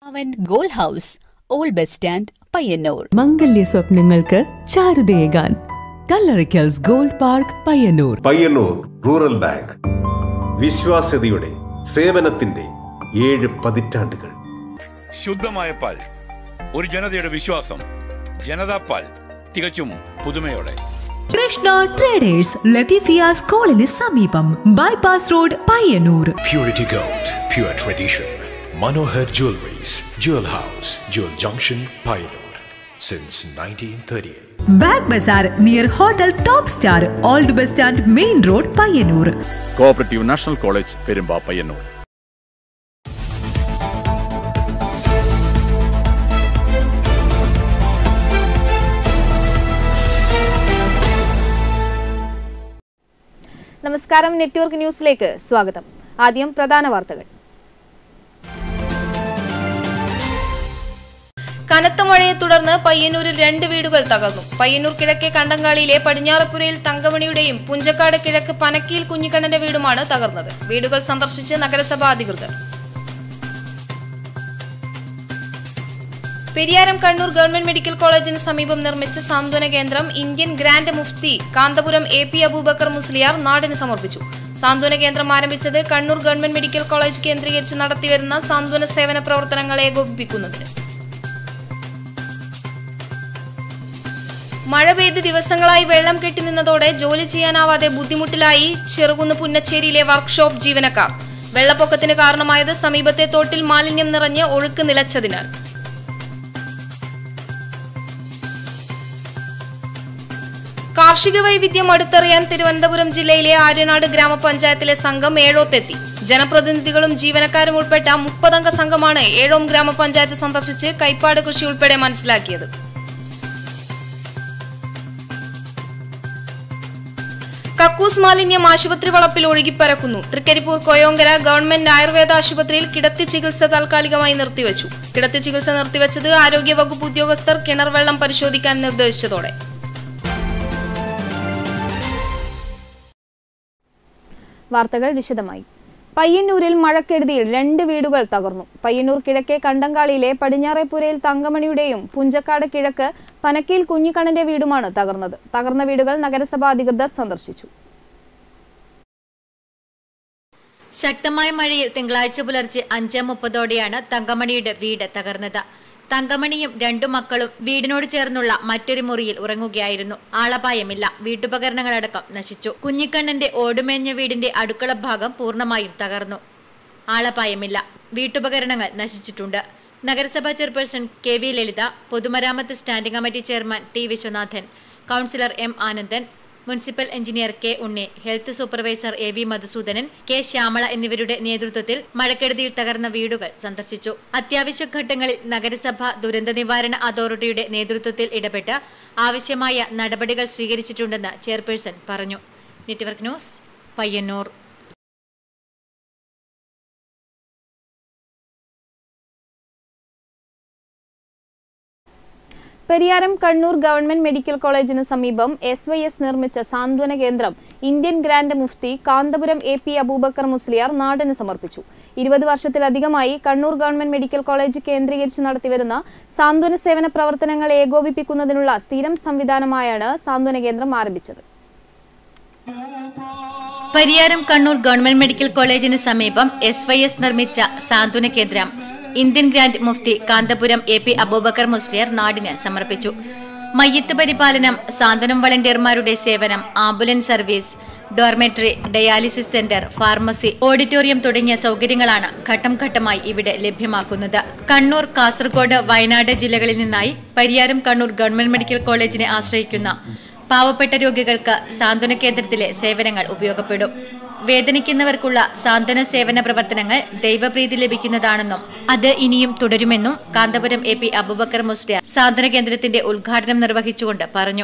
അവൻ gold house, old bus stand, Payyanur. മംഗല്യ സ്വപ്നങ്ങൾക്ക് ചാരുതയേകാൻ Kallarikkals gold park, Payyanur. Payyanur rural bank, വിശ്വാസ്യതയുടെ സേവനത്തിന്റെ 7 പതിറ്റാണ്ടുകൾ. ശുദ്ധമായ പാൽ, ഒരു ജനതയുടെ വിശ്വാസം. ജനതാ പാൽ, തികച്ചും പുതുമയോടെ. കൃഷ്ണ ട്രേഡേഴ്സ്, ലത്തീഫിയ സ്കൂളിന് സമീപം, bypass road, Payyanur. Purity Gold, pure tradition. Manohar Jewelries, Jewel House, Jewel Junction, Payyanur, since 1938. Bag Bazaar near Hotel Top Star, Old Bus Stand, Main Road, Payyanur. Cooperative National College, Perumba, Payyanur. നമസ്കാരം, network ന്യൂസിലേക്ക് സ്വാഗതം. ആദ്യം പ്രധാന വാർത്തകൾ. കനത്ത മഴയെ തുടർന്ന് പയ്യന്നൂരിൽ 2 വീടുകൾ തകർന്നു. പയ്യന്നൂർ കിഴക്കേ കണ്ടങ്കാളിയിലെ പടിഞ്ഞാറപ്പുരയിൽ തങ്കമണിയുടെയും പുഞ്ചക്കാട് കിഴക്ക് പനക്കിയിൽ കുഞ്ഞിക്കണ്ണന്റെ വീടുമാണ് തകർന്നത്. വീടുകൾ സന്ദർശിച്ച് നഗരസഭാ അധികൃതർ. പെരിയാരം കണ്ണൂർ ഗവൺമെന്റ് മെഡിക്കൽ കോളേജിന് സമീപം നിർമ്മിച്ച സാന്ത്വന കേന്ദ്രം ഇന്ത്യൻ ഗ്രാൻഡ് മുഫ്തി കാന്തപുരം AP അബൂബക്കർ മുസ്ലിയാർ നാടിന് സമർപ്പിച്ചു. സാന്ത്വന കേന്ദ്രം ആരംഭിച്ചത് കണ്ണൂർ ഗവൺമെന്റ് മെഡിക്കൽ കോളേജ് കേന്ദ്രീകരിച്ച് നടത്തിവരുന്ന സാന്ത്വന സേവന പ്രവർത്തനങ്ങളെ ഏകോപിപ്പിക്കുന്നതിന്. മഴ പെയ്ത് ദിവസങ്ങളായി വെള്ളം കെട്ടിനിന്നതോടെ ജോലി ചെയ്യാനാവാതെ ബുദ്ധിമുട്ടിലായി ചെറുകുന്ന് പുന്നച്ചേരിയിലെ വർക്ക്ഷോപ്പ് ജീവനക്കാർ. വെള്ളപ്പൊക്കത്തിന് കാരണമായത് സമീപത്തെ തോട്ടിൽ മാലിന്യം നിറഞ്ഞ് ഒഴുക്ക് നിലച്ചതിനാൽ. കാർഷിക വൈവിധ്യം അടുത്തറിയാൻ തിരുവനന്തപുരം ജില്ലയിലെ ആര്യനാട് ഗ്രാമപഞ്ചായത്തിലെ സംഘം ഏഴോത്തെത്തി. ജനപ്രതിനിധികളും ജീവനക്കാരും ഉൾപ്പെട്ട 30 അംഗ സംഘമാണ് ഏഴോം ഗ്രാമപഞ്ചായത്ത് സന്ദർശിച്ച് കൈപ്പാട് കൃഷി ഉൾപ്പെടെ മനസ്സിലാക്കിയത്. കക്കൂസ് മാലിന്യം ആശുപത്രി വളപ്പിൽ ഒഴുകിപ്പരക്കുന്നു. തൃക്കരിപ്പൂർ കൊയോങ്കര ഗവൺമെന്റ് ആയുർവേദ ആശുപത്രിയിൽ കിടത്തി ചികിത്സ താൽക്കാലികമായി നിർത്തിവച്ചു. കിടത്തി ചികിത്സ നിർത്തിവച്ചത് ആരോഗ്യവകുപ്പ് ഉദ്യോഗസ്ഥർ കിണർ വെള്ളം പരിശോധിക്കാൻ നിർദ്ദേശിച്ചതോടെ. വാർത്തകൾ വിശദമായി. പയ്യന്നൂരിൽ മഴക്കെടുതിയിൽ 2 വീടുകൾ തകർന്നു. പയ്യന്നൂർ കിഴക്കേ കണ്ടങ്കാളിയിലെ പടിഞ്ഞാറേപ്പുരയിൽ തങ്കമണിയുടെയും പുഞ്ചക്കാട് കിഴക്ക് പനക്കയിൽ കുഞ്ഞിക്കണ്ണന്റെ വീടുമാണ് തകർന്നത്. തകർന്ന വീടുകൾ നഗരസഭാ അധികൃതർ സന്ദർശിച്ചു. ശക്തമായ മഴയിൽ തിങ്കളാഴ്ച പുലർച്ചെ 5:30ഓടെയാണ് തങ്കമണിയുടെ വീട് തകർന്നത്. തങ്കമണിയും 2 മക്കളും വീടിനോട് ചേർന്നുള്ള മറ്റൊരു മുറിയിൽ ഉറങ്ങുകയായിരുന്നു. ആളപായമില്ല. വീട്ടുപകരണങ്ങളടക്കം നശിച്ചു. കുഞ്ഞിക്കണ്ണന്റെ ഓടുമേഞ്ഞ വീടിന്റെ അടുക്കള ഭാഗം പൂർണ്ണമായും തകർന്നു. ആളപായമില്ല. വീട്ടുപകരണങ്ങൾ നശിച്ചിട്ടുണ്ട്. നഗരസഭാ ചെയർപേഴ്സൺ KV ലളിത, പൊതുമരാമത്ത് standing committee chairman T Viswanathan, councillor M Anandan, municipal engineer K Unni, health supervisor AV Madhusoodanan, K Shyamala എന്നിവരുടെ നേതൃത്വത്തിൽ മഴക്കെടുതിയിൽ തകർന്ന വീടുകൾ സന്ദർശിച്ചു. അത്യാവശ്യ ഘട്ടങ്ങളിൽ നഗരസഭ ദുരന്ത നിവാരണ അതോറിറ്റിയുടെ നേതൃത്വത്തിൽ ഇടപെട്ട് ആവശ്യമായ നടപടികൾ സ്വീകരിച്ചിട്ടുണ്ടെന്ന് ചെയർപേഴ്സൺ പറഞ്ഞു. Network news, Payyanur. Pariyaram Kannur government medical കോളേജിന് സമീപം SYS നിർമ്മിച്ച സാന്ത്വന കേന്ദ്രം ഇന്ത്യൻ ഗ്രാൻഡ് മുഫ്തി കാന്തപുരം AP അബൂബക്കർ മുസ്ലിയാർ നാടിന് സമർപ്പിച്ചു. 20 വർഷത്തിലധികമായി കണ്ണൂർ ഗവൺമെന്റ് മെഡിക്കൽ കോളേജ് കേന്ദ്രീകരിച്ച് നടത്തിവരുന്ന സാന്ത്വന സേവന പ്രവർത്തനങ്ങൾ ഏകോപിപ്പിക്കുന്നതിനുള്ള സ്ഥിരം സംവിധാനമായാണ് സാന്ത്വന കേന്ദ്രം ആരംഭിച്ചത്. പരിയാരം കണ്ണൂർ ഗവൺമെന്റ് മെഡിക്കൽ കോളേജിന് സമീപം SYS നിർമ്മിച്ച സാന്ത്വന കേന്ദ്രം ഇന്ത്യൻ ഗ്രാൻഡ് മുഫ്തി കാന്തപുരം AP അബൂബക്കർ മുസ്ലിയാർ നാടിന് സമർപ്പിച്ചു. മയ്യത്ത് പരിപാലനം, സാന്ത്വനം വളണ്ടിയർമാരുടെ സേവനം, ambulance service, dormitory, dialysis centre, pharmacy, auditorium തുടങ്ങിയ സൗകര്യങ്ങളാണ് ഘട്ടം ഘട്ടമായി ഇവിടെ ലഭ്യമാക്കുന്നത്. കണ്ണൂർ, കാസർഗോഡ്, വയനാട് ജില്ലകളിൽ നിന്നായി പരിയാരം കണ്ണൂർ ഗവൺമെന്റ് മെഡിക്കൽ കോളേജിനെ ആശ്രയിക്കുന്ന പാവപ്പെട്ട രോഗികൾക്ക് സാന്ത്വന കേന്ദ്രത്തിലെ സേവനങ്ങൾ ഉപയോഗപ്പെടും. വേദനിക്കുന്നവർക്കുള്ള സാന്ത്വന സേവന പ്രവർത്തനങ്ങൾ ദൈവപ്രീതി ലഭിക്കുന്നതാണെന്നും അത് ഇനിയും തുടരുമെന്നും കാന്തപുരം AP അബൂബക്കർ മുസ്ലിയാർ സാന്ത്വന കേന്ദ്രത്തിന്റെ ഉദ്ഘാടനം നിർവഹിച്ചുകൊണ്ട് പറഞ്ഞു.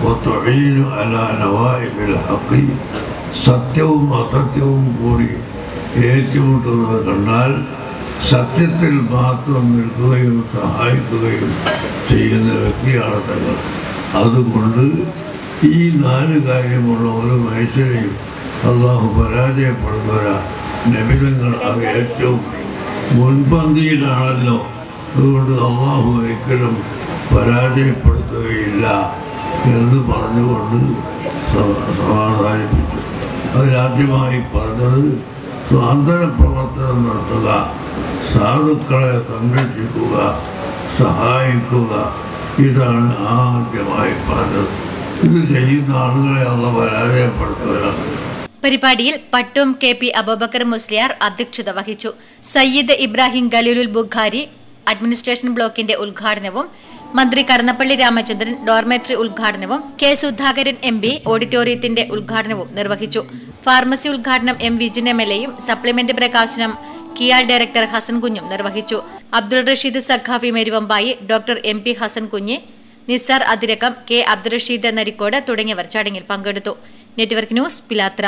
സത്യവും അസത്യവും കൂടി ഏറ്റുമുട്ടുന്നത് കണ്ടാൽ സത്യത്തിൽ മാത്രം നിൽക്കുകയും സഹായിക്കുകയും ചെയ്യുന്ന വ്യക്തിയാണ് തങ്ങൾ. അതുകൊണ്ട് ഈ 4 കാര്യമുള്ള ഒരു മനുഷ്യരെയും അള്ളാഹു പരാജയപ്പെടുന്നവരാ. നബിതങ്ങൾ അത് ഏറ്റവും മുൻപന്തിയിലാണല്ലോ അതുകൊണ്ട് അള്ളാഹു ഒരിക്കലും പരാജയപ്പെടുത്തുകയില്ല എന്ന് പറഞ്ഞുകൊണ്ട് സമാധാനിപ്പിച്ചു. അതിലാദ്യമായി പറഞ്ഞത് സ്വാതന്ത്ര്യ പ്രവർത്തനം നടത്തുക, സാധുക്കളെ സംരക്ഷിക്കുക, സഹായിക്കുക, ഇതാണ് ആദ്യമായി പറഞ്ഞത്. ഇത് ചെയ്യുന്ന ആളുകളെ അള്ളാഹു പരാജയപ്പെടുത്തുകയാണ്. പരിപാടിയിൽ പട്ടും KP അബൂബക്കർ മുസ്ലിയാർ അധ്യക്ഷത വഹിച്ചു. സയ്യിദ് ഇബ്രാഹിം ഖലീലുൽ ബുഖാരി അഡ്മിനിസ്ട്രേഷൻ ബ്ലോക്കിന്റെ ഉദ്ഘാടനവും, മന്ത്രി കടന്നപ്പള്ളി രാമചന്ദ്രൻ ഡോർമെട്രി ഉദ്ഘാടനവും, K. സുധാകരൻ MP ഓഡിറ്റോറിയത്തിന്റെ ഉദ്ഘാടനവും നിർവഹിച്ചു. ഫാർമസി ഉദ്ഘാടനം M. വിജിൻ MLAയും സപ്ലിമെന്റ് പ്രകാശനം കിയാൽ ഡയറക്ടർ ഹസൻ കുഞ്ഞും നിർവഹിച്ചു. Abdul Rasheed Saqafi Meruvambayi, doctor MP Hasan Kunju, Nisar അതിരക്കം, K. Abdul Rasheed Narikkode തുടങ്ങിയവർ ചടങ്ങിൽ പങ്കെടുത്തു. നെറ്റ്വർക്ക് ന്യൂസ്, പിലാത്ര.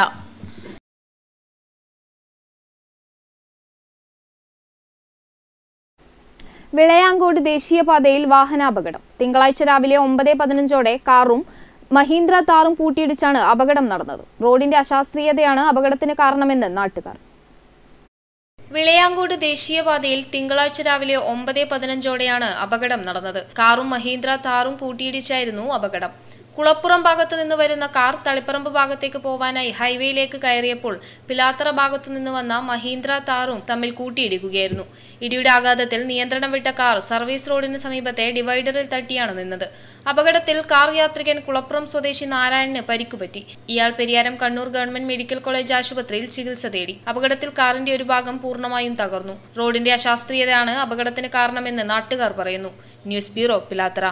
വിളയാങ്കോട് ദേശീയപാതയിൽ വാഹനാപകടം. തിങ്കളാഴ്ച രാവിലെ 9:15 കാറും മഹീന്ദ്ര താറും കൂട്ടിയിടിച്ചാണ് അപകടം നടന്നത്. റോഡിന്റെ അശാസ്ത്രീയതയാണ് അപകടത്തിന് കാരണമെന്ന് നാട്ടുകാർ. വിളയാങ്കോട് ദേശീയപാതയിൽ തിങ്കളാഴ്ച രാവിലെ 9:15 അപകടം നടന്നത്. കാറും മഹീന്ദ്ര താറും കൂട്ടിയിടിച്ചായിരുന്നു അപകടം. കുളപ്പുറം ഭാഗത്തു നിന്ന് വരുന്ന കാർ തളിപ്പറമ്പ് ഭാഗത്തേക്ക് പോവാനായി ഹൈവേയിലേക്ക് കയറിയപ്പോൾ പിലാത്തറ ഭാഗത്തു നിന്ന് വന്ന മഹീന്ദ്ര താറും തമ്മിൽ കൂട്ടിയിടിക്കുകയായിരുന്നു. ഇടിയുടെ ആഘാതത്തിൽ നിയന്ത്രണം വിട്ട കാർ സർവീസ് റോഡിന് സമീപത്തെ ഡിവൈഡറിൽ തട്ടിയാണ് നിന്നത്. അപകടത്തിൽ കാർ യാത്രികൻ കുളപ്പുറം സ്വദേശി നാരായണന് പരിക്കുപറ്റി. ഇയാൾ Pariyaram Kannur government medical college ആശുപത്രിയിൽ ചികിത്സ തേടി. അപകടത്തിൽ കാറിന്റെ ഒരു ഭാഗം പൂർണ്ണമായും തകർന്നു. റോഡിന്റെ അശാസ്ത്രീയതയാണ് അപകടത്തിന് കാരണമെന്ന് നാട്ടുകാർ പറയുന്നു. News bureau, Pilathara.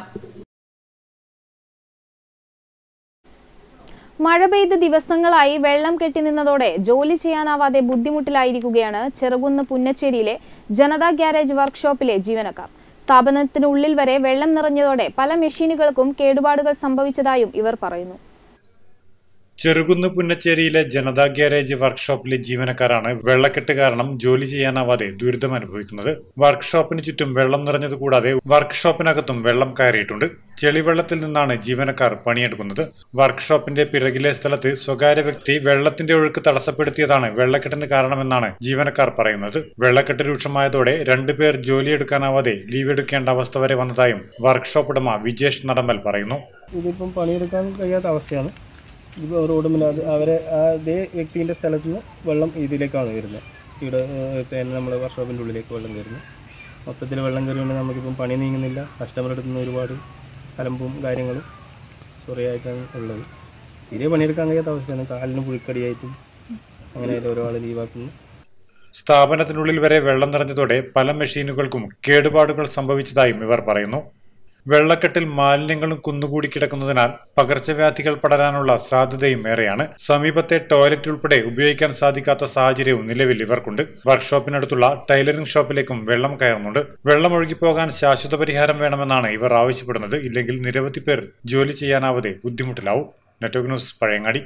മഴ പെയ്ത് ദിവസങ്ങളായി വെള്ളം കെട്ടിനിന്നതോടെ ജോലി ചെയ്യാനാവാതെ ബുദ്ധിമുട്ടിലായിരിക്കുകയാണ് ചെറുകുന്ന് പുന്നച്ചേരിയിലെ ജനതാ ഗ്യാരേജ് വർക്ക്ഷോപ്പിലെ ജീവനക്കാർ. സ്ഥാപനത്തിനുള്ളിൽ വരെ വെള്ളം നിറഞ്ഞതോടെ പല മെഷീനുകൾക്കും കേടുപാടുകൾ സംഭവിച്ചതായും ഇവർ പറയുന്നു. ചെറുകുന്ന് പുന്നച്ചേരിയിലെ ജനതാ ഗ്യാരേജ് വർക്ക്ഷോപ്പിലെ ജീവനക്കാരാണ് വെള്ളക്കെട്ട് കാരണം ജോലി ചെയ്യാനാവാതെ ദുരിതം അനുഭവിക്കുന്നത്. വർക്ക്ഷോപ്പിന് ചുറ്റും വെള്ളം നിറഞ്ഞത് കൂടാതെ വർക്ക്ഷോപ്പിനകത്തും വെള്ളം കയറിയിട്ടുണ്ട്. ചെളിവെള്ളത്തിൽ നിന്നാണ് ജീവനക്കാർ പണിയെടുക്കുന്നത്. വർക്ക്ഷോപ്പിന്റെ പിറകിലെ സ്ഥലത്ത് സ്വകാര്യ വ്യക്തി വെള്ളത്തിന്റെ ഒഴുക്ക് തടസ്സപ്പെടുത്തിയതാണ് വെള്ളക്കെട്ടിന് കാരണമെന്നാണ് ജീവനക്കാർ പറയുന്നത്. വെള്ളക്കെട്ട് രൂക്ഷമായതോടെ 2 പേർ ജോലിയെടുക്കാനാവാതെ ലീവ് എടുക്കേണ്ട അവസ്ഥ വരെ വന്നതായും വർക്ക്ഷോപ്പ് ഉടമ വിജേഷ് നടമ്പൽ പറയുന്നു. ഇതിപ്പം പണിയെടുക്കാൻ കഴിയാത്ത അവസ്ഥയാണ്. ഇപ്പോൾ റോഡ് മുന്നിൽ അവരെ അതേ വ്യക്തിൻ്റെ സ്ഥലത്ത് നിന്ന് വെള്ളം ഇതിലേക്കാണ് വരുന്നത്. ഇവിടെ നമ്മുടെ വർക്ക്ഷോപ്പിൻ്റെ ഉള്ളിലേക്ക് വെള്ളം കയറുന്നത്. മൊത്തത്തിൽ വെള്ളം കയറിയുകൊണ്ട് നമുക്കിപ്പം പണി നീങ്ങുന്നില്ല. കസ്റ്റമർ എടുക്കുന്ന ഒരുപാട് കലമ്പും കാര്യങ്ങളും സൊറിയായിട്ടാണ് ഉള്ളത്. തീരെ പണിയെടുക്കാൻ കഴിയാത്ത അവസ്ഥയാണ്. കാലിന് പുഴിക്കടിയായിട്ടും അങ്ങനെ ഓരോ ആൾ ലീവാക്കുന്നു. സ്ഥാപനത്തിനുള്ളിൽ വരെ വെള്ളം നിറഞ്ഞതോടെ പല മെഷീനുകൾക്കും കേടുപാടുകൾ സംഭവിച്ചതായും ഇവർ പറയുന്നു. വെള്ളക്കെട്ടിൽ മാലിന്യങ്ങളും കുന്നുകൂടി കിടക്കുന്നതിനാൽ പകർച്ചവ്യാധികൾ പടരാനുള്ള സാധ്യതയും ഏറെയാണ്. സമീപത്തെ ടോയ്ലറ്റ് ഉൾപ്പെടെ ഉപയോഗിക്കാൻ സാധിക്കാത്ത സാഹചര്യവും നിലവിൽ ഇവർക്കുണ്ട്. വർക്ക്ഷോപ്പിനടുത്തുള്ള ടൈലറിംഗ് ഷോപ്പിലേക്കും വെള്ളം കയറുന്നുണ്ട്. വെള്ളം ഒഴുകിപ്പോകാൻ ശാശ്വത പരിഹാരം വേണമെന്നാണ് ഇവർ ആവശ്യപ്പെടുന്നത്. ഇല്ലെങ്കിൽ നിരവധി പേർ ജോലി ചെയ്യാനാവാതെ ബുദ്ധിമുട്ടിലാവും. Network news, Pazhayangadi.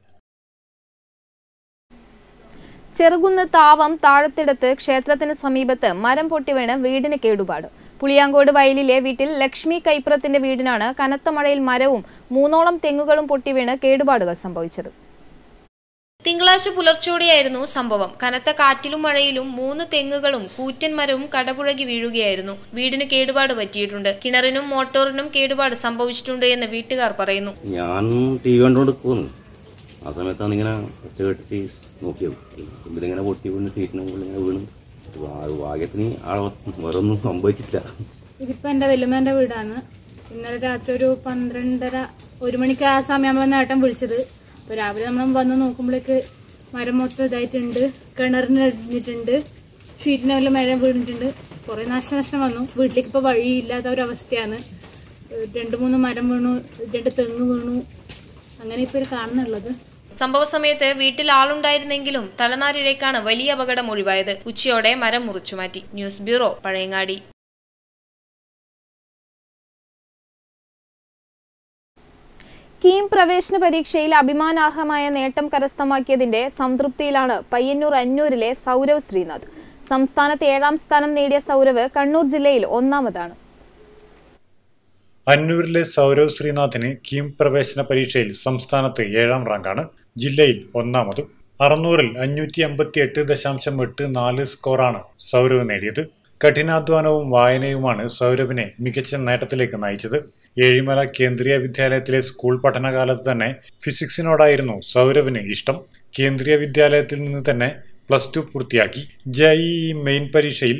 ചെറുകുന്ന് താവം താഴത്തിടത്ത് ക്ഷേത്രത്തിന് സമീപത്ത് മരം പൊട്ടിവീണ് വീടിന് കേടുപാട്. പുളിയാങ്കോട് വയലിലെ വീട്ടിൽ ലക്ഷ്മി കൈപ്പുറത്തിന്റെ വീടിനാണ് കനത്ത മഴയിൽ മരവും 3ഓളം തെങ്ങുകളും പൊട്ടിവീണ് കേടുപാടുകൾ സംഭവിച്ചത്. തിങ്കളാഴ്ച പുലർച്ചോടെയായിരുന്നു സംഭവം. കനത്ത കാറ്റിലും മഴയിലും 3 തെങ്ങുകളും കൂറ്റൻ മരവും കടപുഴകി വീഴുകയായിരുന്നു. വീടിന് കേടുപാട് പറ്റിയിട്ടുണ്ട്. കിണറിനും മോട്ടോറിനും കേടുപാട് സംഭവിച്ചിട്ടുണ്ട് എന്ന് വീട്ടുകാർ പറയുന്നു. ഞാൻ TV കണ്ടോണ്ട് പോകുന്നു. ആ സമയത്താണ് ഇങ്ങനെ ഒറ്റകെട്ടി നോക്കിയത്. ഇതിങ്ങനെ പൊട്ടി വീണ് സീറ്റിന് ഇങ്ങനെ വീണ് ഭാഗ്യത്തിന് വേറൊന്നും സംഭവിച്ചിട്ടില്ല. ഇതിപ്പോ എന്റെ വല്യമ്മേന്റെ വീടാണ്. ഇന്നലെ രാത്രി ഒരു 12:30-1 മണിക്ക് ആ സമയമാകുമ്പോൾ നേട്ടം വിളിച്ചത്. അപ്പൊ രാവിലെ നമ്മൾ വന്ന് നോക്കുമ്പോഴേക്ക് മരം മൊത്തം ഇതായിട്ടുണ്ട്. കിണറിന് ഇടിഞ്ഞിട്ടുണ്ട്. ഷീറ്റിന് വല്ല മരം വീണിട്ടുണ്ട്. കുറെ നാശനഷ്ടം വന്നു. വീട്ടിലേക്ക് ഇപ്പൊ വഴിയില്ലാത്ത ഒരവസ്ഥയാണ്. 2-3 മരം വീണു, 2 തെങ്ങ് വീണു. അങ്ങനെ ഇപ്പൊ കാണുന്നുള്ളത്. സംഭവ സമയത്ത് വീട്ടിൽ ആളുണ്ടായിരുന്നെങ്കിലും തലനാരിഴയ്ക്കാണ് വലിയ അപകടം ഒഴിവായത്. ഉച്ചയോടെ മരം മുറിച്ചുമാറ്റി. News bureau, Pazhayangadi. കീം പ്രവേശന പരീക്ഷയിൽ അഭിമാനാർഹമായ നേട്ടം കരസ്ഥമാക്കിയതിന്റെ സംതൃപ്തിയിലാണ് പയ്യന്നൂർ അന്നൂരിലെ സൗരവ് ശ്രീനാഥ്. സംസ്ഥാനത്ത് 7ാം സ്ഥാനം നേടിയ സൗരവ് കണ്ണൂർ ജില്ലയിൽ 1ാമതാണ്. അന്നൂരിലെ സൗരവ് ശ്രീനാഥിന് കീം പ്രവേശന പരീക്ഷയിൽ സംസ്ഥാനത്ത് 7ാം റാങ്കാണ്. ജില്ലയിൽ 1ാമതും. 600-ൽ 558.84 സ്കോറാണ് സൗരവ് നേടിയത്. കഠിനാധ്വാനവും വായനയുമാണ് സൗരഭിനെ മികച്ച നേട്ടത്തിലേക്ക് നയിച്ചത്. ഏഴിമല കേന്ദ്രീയ വിദ്യാലയത്തിലെ സ്കൂൾ പഠനകാലത്ത് തന്നെ ഫിസിക്സിനോടായിരുന്നു സൗരഭിന് ഇഷ്ടം. കേന്ദ്രീയ വിദ്യാലയത്തിൽ നിന്ന് തന്നെ +2 പൂർത്തിയാക്കി. JEE മെയിൻ പരീക്ഷയിൽ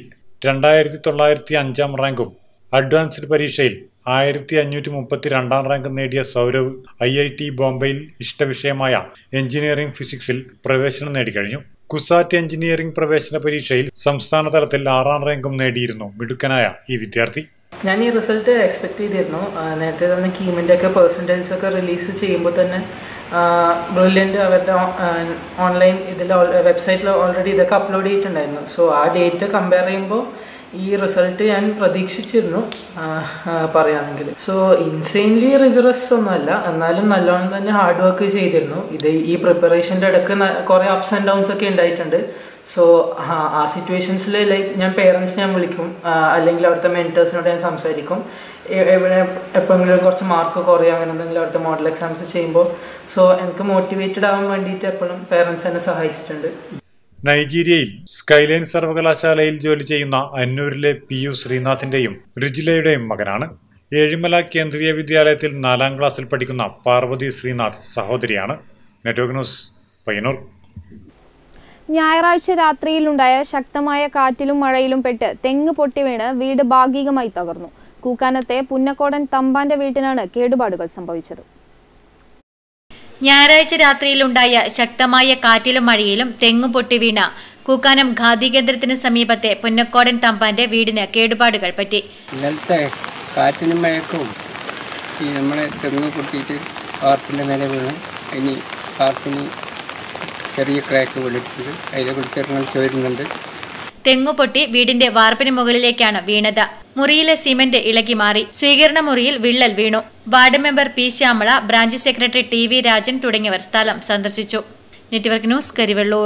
2905 റാങ്കും അഡ്വാൻസ്ഡ് പരീക്ഷയിൽ 1532 റാങ്കും നേടിയ സൗരവ് IIT ബോംബെയിൽ ഇഷ്ടവിഷയമായ എഞ്ചിനീയറിംഗ് ഫിസിക്സിൽ പ്രവേശനം നേടിക്കഴിഞ്ഞു. കുസാറ്റ് എഞ്ചിനീയറിംഗ് പ്രവേശന പരീക്ഷയിൽ സംസ്ഥാന തലത്തിൽ 6ാം റാങ്കും നേടിയിരുന്നു മിടുക്കനായ ഈ വിദ്യാർത്ഥി. ഞാൻ ഈ റിസൾട്ട് എക്സ്പെക്ട് ചെയ്തിരുന്നു. നേരത്തെ തന്നെ കീമിൻ്റെ ഒക്കെ പെർസെൻറ്റേജ് ഒക്കെ റിലീസ് ചെയ്യുമ്പോൾ തന്നെ ബ്രില്യൻ്റ് അവരുടെ ഓൺലൈൻ ഇതിൽ വെബ്സൈറ്റിൽ ഓൾറെഡി ഇതൊക്കെ അപ്ലോഡ് ചെയ്തിട്ടുണ്ടായിരുന്നു. സോ ആ ഡേറ്റ് കമ്പയർ ചെയ്യുമ്പോൾ ഈ റിസൾട്ട് ഞാൻ പ്രതീക്ഷിച്ചിരുന്നു പറയുകയാണെങ്കിൽ. സോ ഇൻസെയിൻലി റിഗറസ് ഒന്നുമല്ല, എന്നാലും നല്ലോണം തന്നെ ഹാർഡ് വർക്ക് ചെയ്തിരുന്നു. ഈ പ്രിപ്പറേഷൻ്റെ ഇടയ്ക്ക് കുറേ അപ്സ് ആൻഡ് ഡൗൺസ് ഒക്കെ ഉണ്ടായിട്ടുണ്ട്. സോ ആ സിറ്റുവേഷൻസിൽ ഞാൻ പേരൻസിനെ വിളിക്കും, അല്ലെങ്കിൽ അവിടുത്തെ മെൻറ്റേഴ്സിനോട് ഞാൻ സംസാരിക്കും. എപ്പോഴെങ്കിലും കുറച്ച് മാർക്ക് കുറയും അങ്ങനെ എന്തെങ്കിലും അവിടുത്തെ മോഡൽ എക്സാംസ് ചെയ്യുമ്പോൾ. സോ എനിക്ക് മോട്ടിവേറ്റഡ് ആവാൻ വേണ്ടിയിട്ട് എപ്പോഴും പേരൻസ് എന്നെ സഹായിച്ചിട്ടുണ്ട്. നൈജീരിയയിൽ സ്കൈലൈൻ സർവകലാശാലയിൽ ജോലി ചെയ്യുന്ന അന്നൂരിലെ PU ശ്രീനാഥിന്റെയും റിജിലയുടെയും മകനാണ്. ഏഴിമല കേന്ദ്രീയ വിദ്യാലയത്തിൽ 4ാം ക്ലാസ്സിൽ പഠിക്കുന്ന പാർവതി ശ്രീനാഥ് സഹോദരിയാണ്. Network news, Payyanur. ഞായറാഴ്ച രാത്രിയിലുണ്ടായ ശക്തമായ കാറ്റിലും മഴയിലും പെട്ട് തെങ്ങ് പൊട്ടിവീണ് വീട് ഭാഗികമായി തകർന്നു. കൂക്കാനത്തെ പുന്നക്കോടൻ തമ്പാന്റെ വീട്ടിനാണ് കേടുപാടുകൾ സംഭവിച്ചത്. ഞായറാഴ്ച രാത്രിയിലുണ്ടായ ശക്തമായ കാറ്റിലും മഴയിലും തെങ്ങു പൊട്ടി വീണ കൂക്കാനം ഖാദി കേന്ദ്രത്തിന് സമീപത്തെ പുന്നക്കോടൻ തമ്പാന്റെ വീടിന് കേടുപാടുകൾ പറ്റി. ഇന്നലത്തെ കാറ്റിനും മഴക്കും ഈ നമ്മളെ തെങ്ങ് പൊട്ടിയിട്ട് വാർപ്പിൻ്റെ മേലെ വീണ് ഇനി വാർപ്പിന് ചെറിയ ക്രാക്ക് വെളിച്ചത് അതിനെ കുറിച്ച് ചോരുന്നുണ്ട്. തെങ്ങുപൊട്ടി വീടിന്റെ വാർപ്പിന് മുകളിലേക്കാണ് വീണത്. മുറിയിലെ സിമന്റ് ഇളകി മാറി. സ്വീകരണ മുറിയിൽ വിള്ളൽ വീണു. Ward member P Shyamala, branch secretary TV Rajan തുടങ്ങിയവർ സ്ഥലം സന്ദർശിച്ചു. Network news, Karivellur.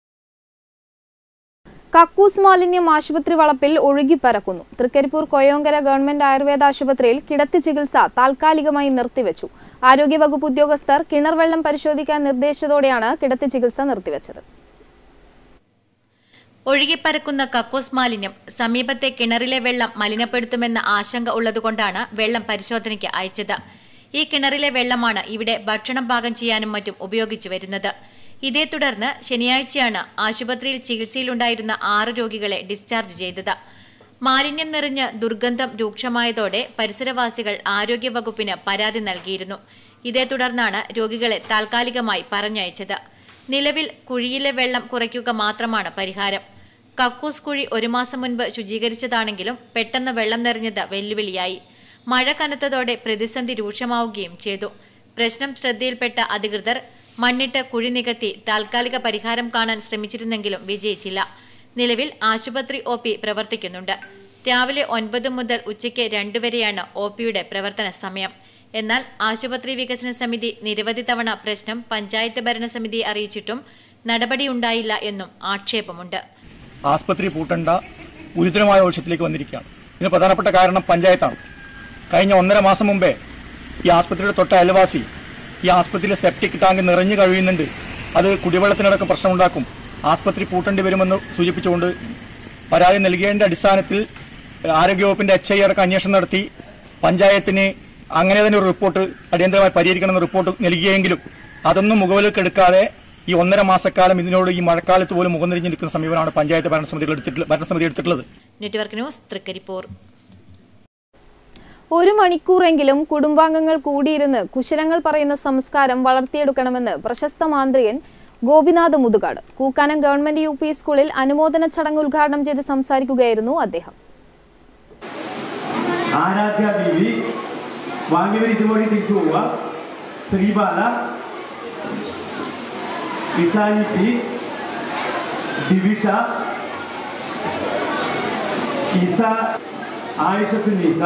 കക്കൂസ് മാലിന്യം ആശുപത്രി വളപ്പിൽ ഒഴുകിപ്പരക്കുന്നു. തൃക്കരിപ്പൂർ കൊയോങ്കര ഗവൺമെന്റ് ആയുർവേദ ആശുപത്രിയിൽ കിടത്തി ചികിത്സ താൽക്കാലികമായി നിർത്തിവെച്ചു. ആരോഗ്യവകുപ്പ് ഉദ്യോഗസ്ഥർ കിണർ വെള്ളം പരിശോധിക്കാൻ നിർദ്ദേശിച്ചതോടെയാണ് കിടത്തി ചികിത്സ നിർത്തിവെച്ചത്. ഒഴുകിപ്പരക്കുന്ന കക്കൂസ് മാലിന്യം സമീപത്തെ കിണറിലെ വെള്ളം മലിനപ്പെടുത്തുമെന്ന ആശങ്ക ഉള്ളതുകൊണ്ടാണ് വെള്ളം പരിശോധനയ്ക്ക് അയച്ചത്. ഈ കിണറിലെ വെള്ളമാണ് ഇവിടെ ഭക്ഷണം പാകം ചെയ്യാനും മറ്റും ഉപയോഗിച്ചു വരുന്നത്. ഇതേ തുടർന്ന് ശനിയാഴ്ചയാണ് ആശുപത്രിയിൽ ചികിത്സയിലുണ്ടായിരുന്ന 6 രോഗികളെ ഡിസ്ചാർജ് ചെയ്തത്. മാലിന്യം നിറഞ്ഞ് ദുർഗന്ധം രൂക്ഷമായതോടെ പരിസരവാസികൾ ആരോഗ്യവകുപ്പിന് പരാതി നൽകിയിരുന്നു. ഇതേ തുടർന്നാണ് രോഗികളെ താൽക്കാലികമായി പറഞ്ഞയച്ചത്. നിലവിൽ കുഴിയിലെ വെള്ളം കുറയ്ക്കുക മാത്രമാണ് പരിഹാരം. കക്കൂസ് കുഴി 1 മാസം മുൻപ് ശുചീകരിച്ചതാണെങ്കിലും പെട്ടെന്ന് വെള്ളം നിറഞ്ഞത് വെല്ലുവിളിയായി. മഴ കനത്തതോടെ പ്രതിസന്ധി രൂക്ഷമാവുകയും ചെയ്തു. പ്രശ്നം ശ്രദ്ധയിൽപ്പെട്ട അധികൃതർ മണ്ണിട്ട് കുഴി നികത്തി താൽക്കാലിക പരിഹാരം കാണാൻ ശ്രമിച്ചിരുന്നെങ്കിലും വിജയിച്ചില്ല. നിലവിൽ ആശുപത്രി OP പ്രവർത്തിക്കുന്നുണ്ട്. രാവിലെ 9 മുതൽ ഉച്ചയ്ക്ക് 2 വരെയാണ് OPയുടെ പ്രവർത്തന സമയം. എന്നാൽ ആശുപത്രി വികസന സമിതി നിരവധി തവണ പ്രശ്നം പഞ്ചായത്ത് ഭരണസമിതിയെ അറിയിച്ചിട്ടും നടപടിയുണ്ടായില്ല എന്നും ആക്ഷേപമുണ്ട്. ആശുപത്രി പൂട്ടേണ്ട ഗുരുതരമായ ആവശ്യത്തിലേക്ക് വന്നിരിക്കുകയാണ്. ഇതിന് പ്രധാനപ്പെട്ട കാരണം പഞ്ചായത്താണ്. കഴിഞ്ഞ 1.5 മാസം മുമ്പേ ഈ ആശുപത്രിയുടെ തൊട്ട അയൽവാസി ഈ ആശുപത്രിയിലെ സെപ്റ്റിക് ടാങ്ക് നിറഞ്ഞു കഴിയുന്നുണ്ട്, അത് കുടിവെള്ളത്തിനടക്കം പ്രശ്നമുണ്ടാക്കും, ആശുപത്രി പൂട്ടേണ്ടി വരുമെന്ന് സൂചിപ്പിച്ചുകൊണ്ട് പരാതി നൽകേണ്ട അടിസ്ഥാനത്തിൽ ആരോഗ്യവകുപ്പിന്റെ HI അടക്കം അന്വേഷണം നടത്തി പഞ്ചായത്തിന് അങ്ങനെ തന്നെ ഒരു റിപ്പോർട്ട് അടിയന്തരമായി പരിഹരിക്കണമെന്ന റിപ്പോർട്ട് നൽകിയെങ്കിലും അതൊന്നും മുഖവിലേക്കെടുക്കാതെ ഈ 1.5 മാസക്കാലം ഇതിനോട് ഈ മഴക്കാലത്ത് പോലും മുഖം തിരിഞ്ഞു നിൽക്കുന്ന സമീപനമാണ് പഞ്ചായത്ത് ഭരണസമിതി എടുത്തിട്ടുള്ളത്. Network news, Trikaripur. 1 മണിക്കൂറെങ്കിലും കുടുംബാംഗങ്ങൾ കൂടിയിരുന്ന് കുശലങ്ങൾ പറയുന്ന സംസ്കാരം വളർത്തിയെടുക്കണമെന്ന് പ്രശസ്ത മാന്ത്രികൻ ഗോപിനാഥ് മുതുകാട് കൂക്കാനം ഗവൺമെന്റ് UP സ്കൂളിൽ അനുമോദന ചടങ്ങ് ഉദ്ഘാടനം ചെയ്ത് സംസാരിക്കുകയായിരുന്നു അദ്ദേഹം. ആരാധ്യാദേവി, വാങ്ങിവരിക്കുമൊഴി തിരിച്ചു പോവുക, ശ്രീബാല, ഇഷാനിറ്റി, ദിവിഷ, ഈസ, ആയിഷത്തുന്നീസ.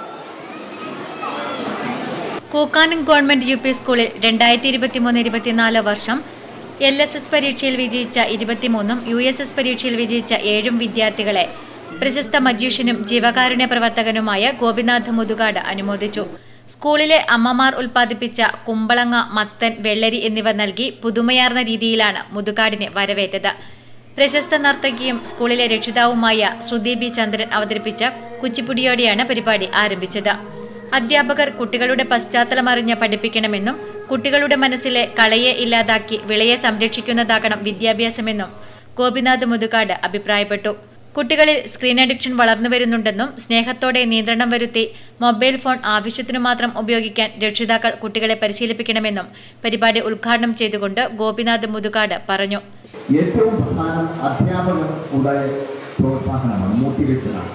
കൂക്കാനം ഗവൺമെന്റ് UP സ്കൂളിൽ 2023-24 വർഷം LSS പരീക്ഷയിൽ വിജയിച്ച 23-ഉം USS പരീക്ഷയിൽ വിജയിച്ച 7 വിദ്യാർത്ഥികളെ പ്രശസ്ത മജീഷ്യനും ജീവകാരുണ്യ പ്രവർത്തകനുമായ ഗോപിനാഥ് മുതുകാട് അനുമോദിച്ചു. സ്കൂളിലെ അമ്മമാർ ഉൽപ്പാദിപ്പിച്ച കുമ്പളങ്ങ, മത്തൻ, വെള്ളരി എന്നിവ നൽകി പുതുമയാർന്ന രീതിയിലാണ് മുതുകാടിനെ വരവേറ്റത്. പ്രശസ്ത നർത്തകിയും സ്കൂളിലെ രക്ഷിതാവുമായ ശ്രുതി ബി ചന്ദ്രൻ അവതരിപ്പിച്ച കുച്ചിപ്പുടിയോടെയാണ് പരിപാടി ആരംഭിച്ചത്. അധ്യാപകർ കുട്ടികളുടെ പശ്ചാത്തലം അറിഞ്ഞ് പഠിപ്പിക്കണമെന്നും കുട്ടികളുടെ മനസ്സിലെ കളയെ ഇല്ലാതാക്കി വിളയെ സംരക്ഷിക്കുന്നതാകണം വിദ്യാഭ്യാസമെന്നും ഗോപിനാഥ് മുതുകാട് അഭിപ്രായപ്പെട്ടു. കുട്ടികളിൽ സ്ക്രീൻ അഡിക്ഷൻ വളർന്നു വരുന്നുണ്ടെന്നും സ്നേഹത്തോടെ നിയന്ത്രണം വരുത്തി മൊബൈൽ ഫോൺ ആവശ്യത്തിനു മാത്രം ഉപയോഗിക്കാൻ രക്ഷിതാക്കൾ കുട്ടികളെ പരിശീലിപ്പിക്കണമെന്നും പരിപാടി ഉദ്ഘാടനം ചെയ്തുകൊണ്ട് ഗോപിനാഥ് മുതുകാട് പറഞ്ഞു. ഏറ്റവും പ്രധാനം അധ്യാപകരുടെ പ്രോത്സാഹനമാണ്, മോട്ടിവേഷനാണ്.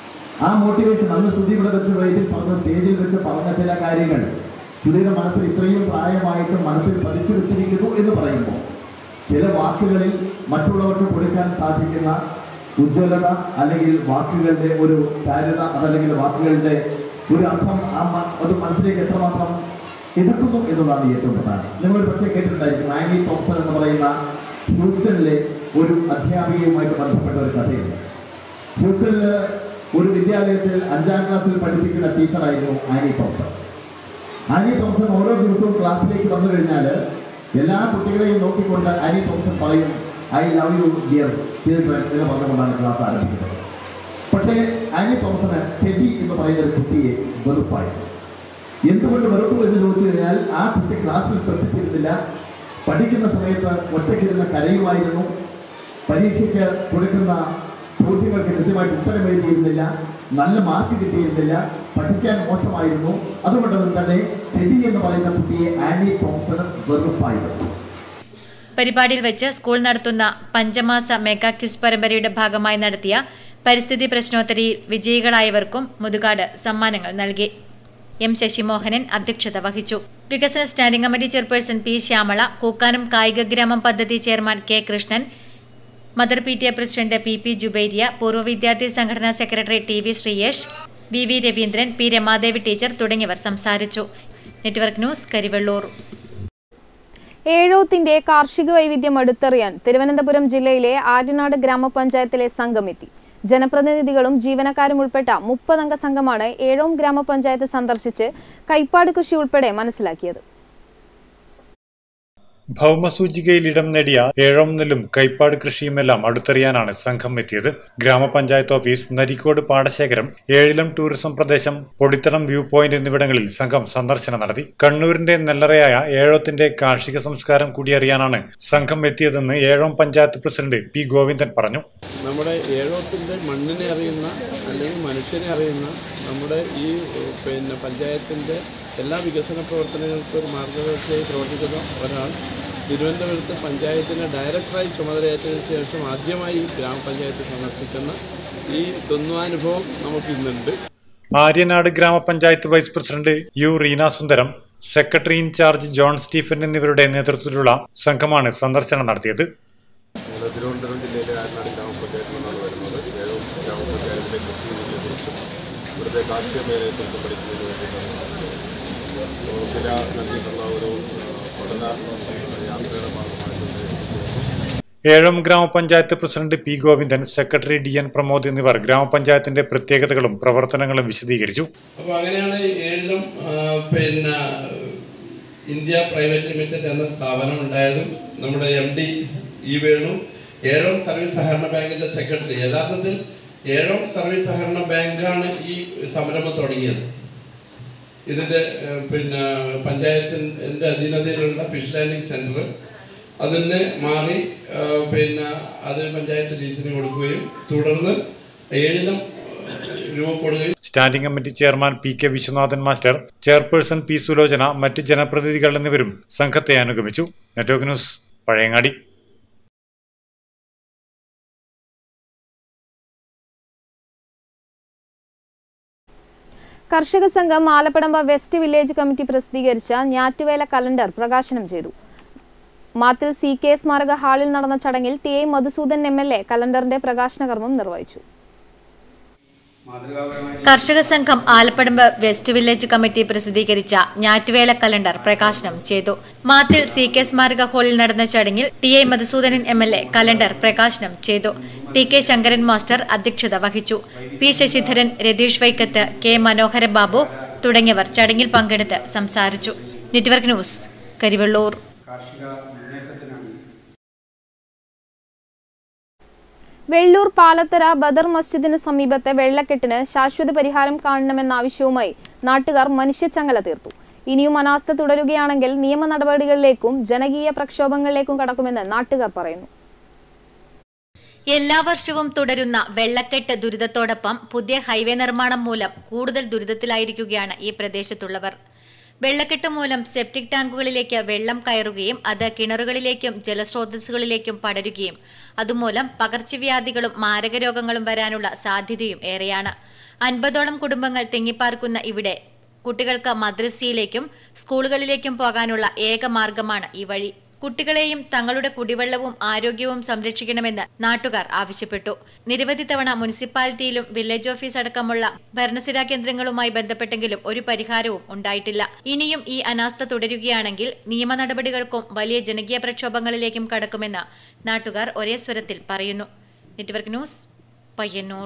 ആ മോട്ടിവേഷൻ അന്ന് ശ്രുതിയുടെ വെച്ച് വേദിയിൽ പറഞ്ഞ സ്റ്റേജിൽ വെച്ച് പറഞ്ഞ ചില കാര്യങ്ങൾ ശ്രുതിയുടെ മനസ്സിൽ ഇത്രയും പ്രായമായിട്ട് മനസ്സിൽ പതിച്ചു വെച്ചിരിക്കുന്നു എന്ന് പറയുമ്പോൾ ചില വാക്കുകളിൽ മറ്റുള്ളവർക്ക് കൊടുക്കാൻ സാധിക്കുന്ന ഉജ്ജ്വലത അല്ലെങ്കിൽ വാക്കുകളുടെ ഒരു ചാരുത അതല്ലെങ്കിൽ വാക്കുകളുടെ ഒരു അർത്ഥം അത് മനസ്സിലേക്ക് എത്രമാത്രം എടുക്കുന്നു എന്നതാണ് ഏറ്റവും പ്രധാനം. നിങ്ങൾ പക്ഷേ കേട്ടിട്ടുണ്ടായിരിക്കും ആനി തോംസൺ എന്ന് പറയുന്ന ഹ്യൂസ്റ്റണിലെ ഒരു അധ്യാപികയുമായിട്ട് ബന്ധപ്പെട്ട ഒരു കഥയുണ്ട്. ഹ്യൂസ്റ്റണിൽ ഒരു വിദ്യാലയത്തിൽ 5ാം ക്ലാസ്സിൽ പഠിപ്പിക്കുന്ന ടീച്ചറായിരുന്നു ആനി തോംസൺ. ആനി തോംസൺ ഓരോ ദിവസവും ക്ലാസ്സിലേക്ക് വന്നു കഴിഞ്ഞാൽ എല്ലാ കുട്ടികളെയും നോക്കിക്കൊണ്ട് ആനി തോംസൺ പറയും, I love you dear children എന്ന് പറഞ്ഞുകൊണ്ടാണ് ക്ലാസ് ആരംഭിക്കുന്നത്. പക്ഷേ ആനി തോംസണ് ടെഡി എന്ന് പറയുന്ന ഒരു കുട്ടിയെ വെറുപ്പായിരുന്നു. എന്തുകൊണ്ട് വെറുത്തു എന്ന് ചോദിച്ചു കഴിഞ്ഞാൽ ആ കുട്ടി ക്ലാസ്സിൽ ശ്രദ്ധിച്ചിരുന്നില്ല, പഠിക്കുന്ന സമയത്ത് ഒറ്റയ്ക്കിരുന്ന് കരയുമായിരുന്നു, പരീക്ഷയ്ക്ക് കൊടുക്കുന്ന ചോദ്യങ്ങൾക്ക് കൃത്യമായിട്ട് ഉത്തരം എഴുതിയിരുന്നില്ല, നല്ല മാർക്ക് കിട്ടിയിരുന്നില്ല, പഠിക്കാൻ മോശമായിരുന്നു. അതുകൊണ്ട് തന്നെ ടെഡി എന്ന് പറയുന്ന കുട്ടിയെ ആനി തോംസണ് വെറുപ്പായിരുന്നു. പരിപാടിയിൽ വെച്ച് സ്കൂൾ നടത്തുന്ന പഞ്ചമാസ മെഗാ ക്വിസ് പരമ്പരയുടെ ഭാഗമായി നടത്തിയ പരിസ്ഥിതി പ്രശ്നോത്തരിയിൽ വിജയികളായവർക്കും മുതുകാട് സമ്മാനങ്ങൾ നൽകി. എം ശശിമോഹനൻ അധ്യക്ഷത വഹിച്ചു. വികസന standing committee chairperson P Shyamala, Kookkanam കായിക ഗ്രാമം പദ്ധതി chairman K Krishnan, mother PTA president P Jubairiya, പൂർവ്വ വിദ്യാർത്ഥി സംഘടനാ സെക്രട്ടറി TV Sreeyesh, VV Raveendran, P Ramadevi teacher തുടങ്ങിയവർ സംസാരിച്ചു. Network news, Karivellur. ഏഴോത്തിന്റെ കാർഷിക വൈവിധ്യം അടുത്തറിയാൻ തിരുവനന്തപുരം ജില്ലയിലെ ആര്യനാട് ഗ്രാമപഞ്ചായത്തിലെ സംഘമെത്തി. ജനപ്രതിനിധികളും ജീവനക്കാരും ഉൾപ്പെട്ട 30 അംഗ സംഘമാണ് ഏഴോം ഗ്രാമപഞ്ചായത്ത് സന്ദർശിച്ച് കൈപ്പാട് കൃഷി ഉൾപ്പെടെ മനസ്സിലാക്കിയത്. ഭൗമസൂചികയിൽ ഇടം നേടിയ ഏഴോം നെല്ലും കൈപ്പാട് കൃഷിയുമെല്ലാം അടുത്തറിയാനാണ് സംഘം എത്തിയത്. ഗ്രാമപഞ്ചായത്ത് ഓഫീസ്, നരിക്കോട് പാടശേഖരം, ഏഴിലം ടൂറിസം പ്രദേശം, പൊടിത്തടം വ്യൂ പോയിന്റ് എന്നിവിടങ്ങളിൽ സംഘം സന്ദർശനം നടത്തി. കണ്ണൂരിന്റെ നെല്ലറയായ ഏഴോത്തിന്റെ കാർഷിക സംസ്കാരം കൂടിയറിയാനാണ് സംഘം എത്തിയതെന്ന് ഏഴോം പഞ്ചായത്ത് പ്രസിഡന്റ് P ഗോവിന്ദൻ പറഞ്ഞു. നമ്മുടെ ഏഴോത്തിന്റെ മണ്ണിനെ അറിയുന്ന അല്ലെങ്കിൽ മനുഷ്യനെ അറിയുന്ന നമ്മുടെ ഈ പഞ്ചായത്തിന്റെ എല്ലാ വികസന പ്രവർത്തനങ്ങൾക്കും ഒരു മാർഗദർശിയായി പ്രവർത്തിക്കുന്ന ഒരാൾ തിരുവനന്തപുരത്ത് പഞ്ചായത്തിന് ഡയറക്ടറായി ചുമതലയേറ്റതിനു ശേഷം ആദ്യമായി ഗ്രാമപഞ്ചായത്ത് സന്ദർശിക്കുന്ന ഈ തൊന്വാനുഭവം നമുക്ക് ഇന്നുണ്ട്. ആര്യനാട് ഗ്രാമപഞ്ചായത്ത് vice president U Reena Sundaram, secretary in charge John Stephen എന്നിവരുടെ നേതൃത്വത്തിലുള്ള സംഘമാണ് സന്ദർശനം നടത്തിയത്. തിരുവനന്തപുരം ജില്ലയിലെ ആര്യനാട് ഗ്രാമപഞ്ചായത്തിലാണ് വരുന്നത്. ഏഴോം ഗ്രാമപഞ്ചായത്തിലെ കൃഷിയെക്കുറിച്ചും ഇവിടുത്തെ കാർഷിക മേഖലയെക്കുറിച്ചും പഠിക്കുന്നതിന് വേണ്ടിയിട്ടാണ് നൽകിയിട്ടുള്ള ഒരു പഠന യാത്രയുടെ ഭാഗമായിട്ടുണ്ട്. ഏഴോം ഗ്രാമപഞ്ചായത്ത് president P Govindan, secretary DN Pramod എന്നിവർ ഗ്രാമപഞ്ചായത്തിന്റെ പ്രത്യേകതകളും പ്രവർത്തനങ്ങളും വിശദീകരിച്ചു. അപ്പോൾ അങ്ങനെയാണ് ഏഴിലും ഇന്ത്യ പ്രൈവറ്റ് ലിമിറ്റഡ് എന്ന സ്ഥാപനം ഉണ്ടായതും നമ്മുടെ MD E Venu Ezhom service സഹകരണ ബാങ്കിന്റെ സെക്രട്ടറി. യഥാർത്ഥത്തിൽ ഏഴോം സർവീസ് സഹകരണ ബാങ്കാണ് ഈ സംരംഭം തുടങ്ങിയത്. ഇതിൻ്റെ പഞ്ചായത്തിൻ്റെ അധീനതയിലുള്ള ഫിഷ് ലാൻഡിംഗ് സെൻറ്റർ അതിന് മാറി അത് പഞ്ചായത്ത് ലീസിന് കൊടുക്കുകയും തുടർന്ന് ഏഴിലും രൂപപ്പെടുകയും. Standing committee chairman PK Viswanathan master, chairperson P Sulochana, മറ്റ് ജനപ്രതിനിധികൾ എന്നിവരും സംഘത്തെ അനുഗമിച്ചു. Network news, Pazhayangadi. കർഷക സംഘം ആലപ്പടമ്പ വെസ്റ്റ് വില്ലേജ് കമ്മിറ്റി പ്രസിദ്ധീകരിച്ച ഞാറ്റുവേല കലണ്ടർ പ്രകാശനം ചെയ്തു. മാത്തിൽ CK സ്മാരക ഹാളിൽ നടന്ന ചടങ്ങിൽ TA മധുസൂദൻ MLA കലണ്ടറിന്റെ പ്രകാശന കർമ്മം നിർവഹിച്ചു. കർഷക സംഘം ആലപ്പടമ്പ് വെസ്റ്റ് വില്ലേജ് കമ്മിറ്റി പ്രസിദ്ധീകരിച്ച ഞാറ്റുവേല കലണ്ടർ പ്രകാശനം ചെയ്തു. മാത്തിൽ CK സ്മാരക ഹാളിൽ നടന്ന ചടങ്ങിൽ TA മധുസൂദനൻ MLA കലണ്ടർ പ്രകാശനം ചെയ്തു. TK ശങ്കരൻ മാസ്റ്റർ അധ്യക്ഷത വഹിച്ചു. P ശശിധരൻ, രതീഷ് വൈക്കത്ത്, K മനോഹര ബാബു തുടങ്ങിയവർ ചടങ്ങിൽ പങ്കെടുത്ത് സംസാരിച്ചു. Network news, Karivellur. വെള്ളൂർ പാലത്തറ ബദർ മസ്ജിദിന് സമീപത്തെ വെള്ളക്കെട്ടിന് ശാശ്വത പരിഹാരം കാണണമെന്ന ആവശ്യവുമായി നാട്ടുകാർ മനുഷ്യച്ചങ്ങല തീർത്തു. ഇനിയും അനാസ്ഥ തുടരുകയാണെങ്കിൽ നിയമ നടപടികളിലേക്കും ജനകീയ പ്രക്ഷോഭങ്ങളിലേക്കും കടക്കുമെന്ന് നാട്ടുകാർ പറയുന്നു. എല്ലാ വർഷവും തുടരുന്ന വെള്ളക്കെട്ട് ദുരിതത്തോടൊപ്പം പുതിയ ഹൈവേ നിർമ്മാണം മൂലം കൂടുതൽ ദുരിതത്തിലായിരിക്കുകയാണ് ഈ പ്രദേശത്തുള്ളവർ. വെള്ളക്കെട്ട് മൂലം സെപ്റ്റിക് ടാങ്കുകളിലേക്ക് വെള്ളം കയറുകയും അത് കിണറുകളിലേക്കും ജലസ്രോതസ്സുകളിലേക്കും പടരുകയും അതുമൂലം പകർച്ചവ്യാധികളും മാരകരോഗങ്ങളും വരാനുള്ള സാധ്യതയും ഏറെയാണ്. 50ഓളം കുടുംബങ്ങൾ തിങ്ങിപ്പാർക്കുന്ന ഇവിടെ കുട്ടികൾക്ക് മദ്രസയിലേക്കും സ്കൂളുകളിലേക്കും പോകാനുള്ള ഏക മാർഗമാണ് ഈ വഴി. കുട്ടികളെയും തങ്ങളുടെ കുടിവെള്ളവും ആരോഗ്യവും സംരക്ഷിക്കണമെന്ന് നാട്ടുകാർ ആവശ്യപ്പെട്ടു. നിരവധി തവണ മുനിസിപ്പാലിറ്റിയിലും വില്ലേജ് ഓഫീസ് അടക്കമുള്ള ഭരണസിരാ കേന്ദ്രങ്ങളുമായി ബന്ധപ്പെട്ടെങ്കിലും ഒരു പരിഹാരവും ഉണ്ടായിട്ടില്ല. ഇനിയും ഈ അനാസ്ഥ തുടരുകയാണെങ്കിൽ നിയമ നടപടികൾക്കും വലിയ ജനകീയ പ്രക്ഷോഭങ്ങളിലേക്കും കടക്കുമെന്ന് നാട്ടുകാർ ഒരേ സ്വരത്തിൽ പറയുന്നു. Network news, Payyanur.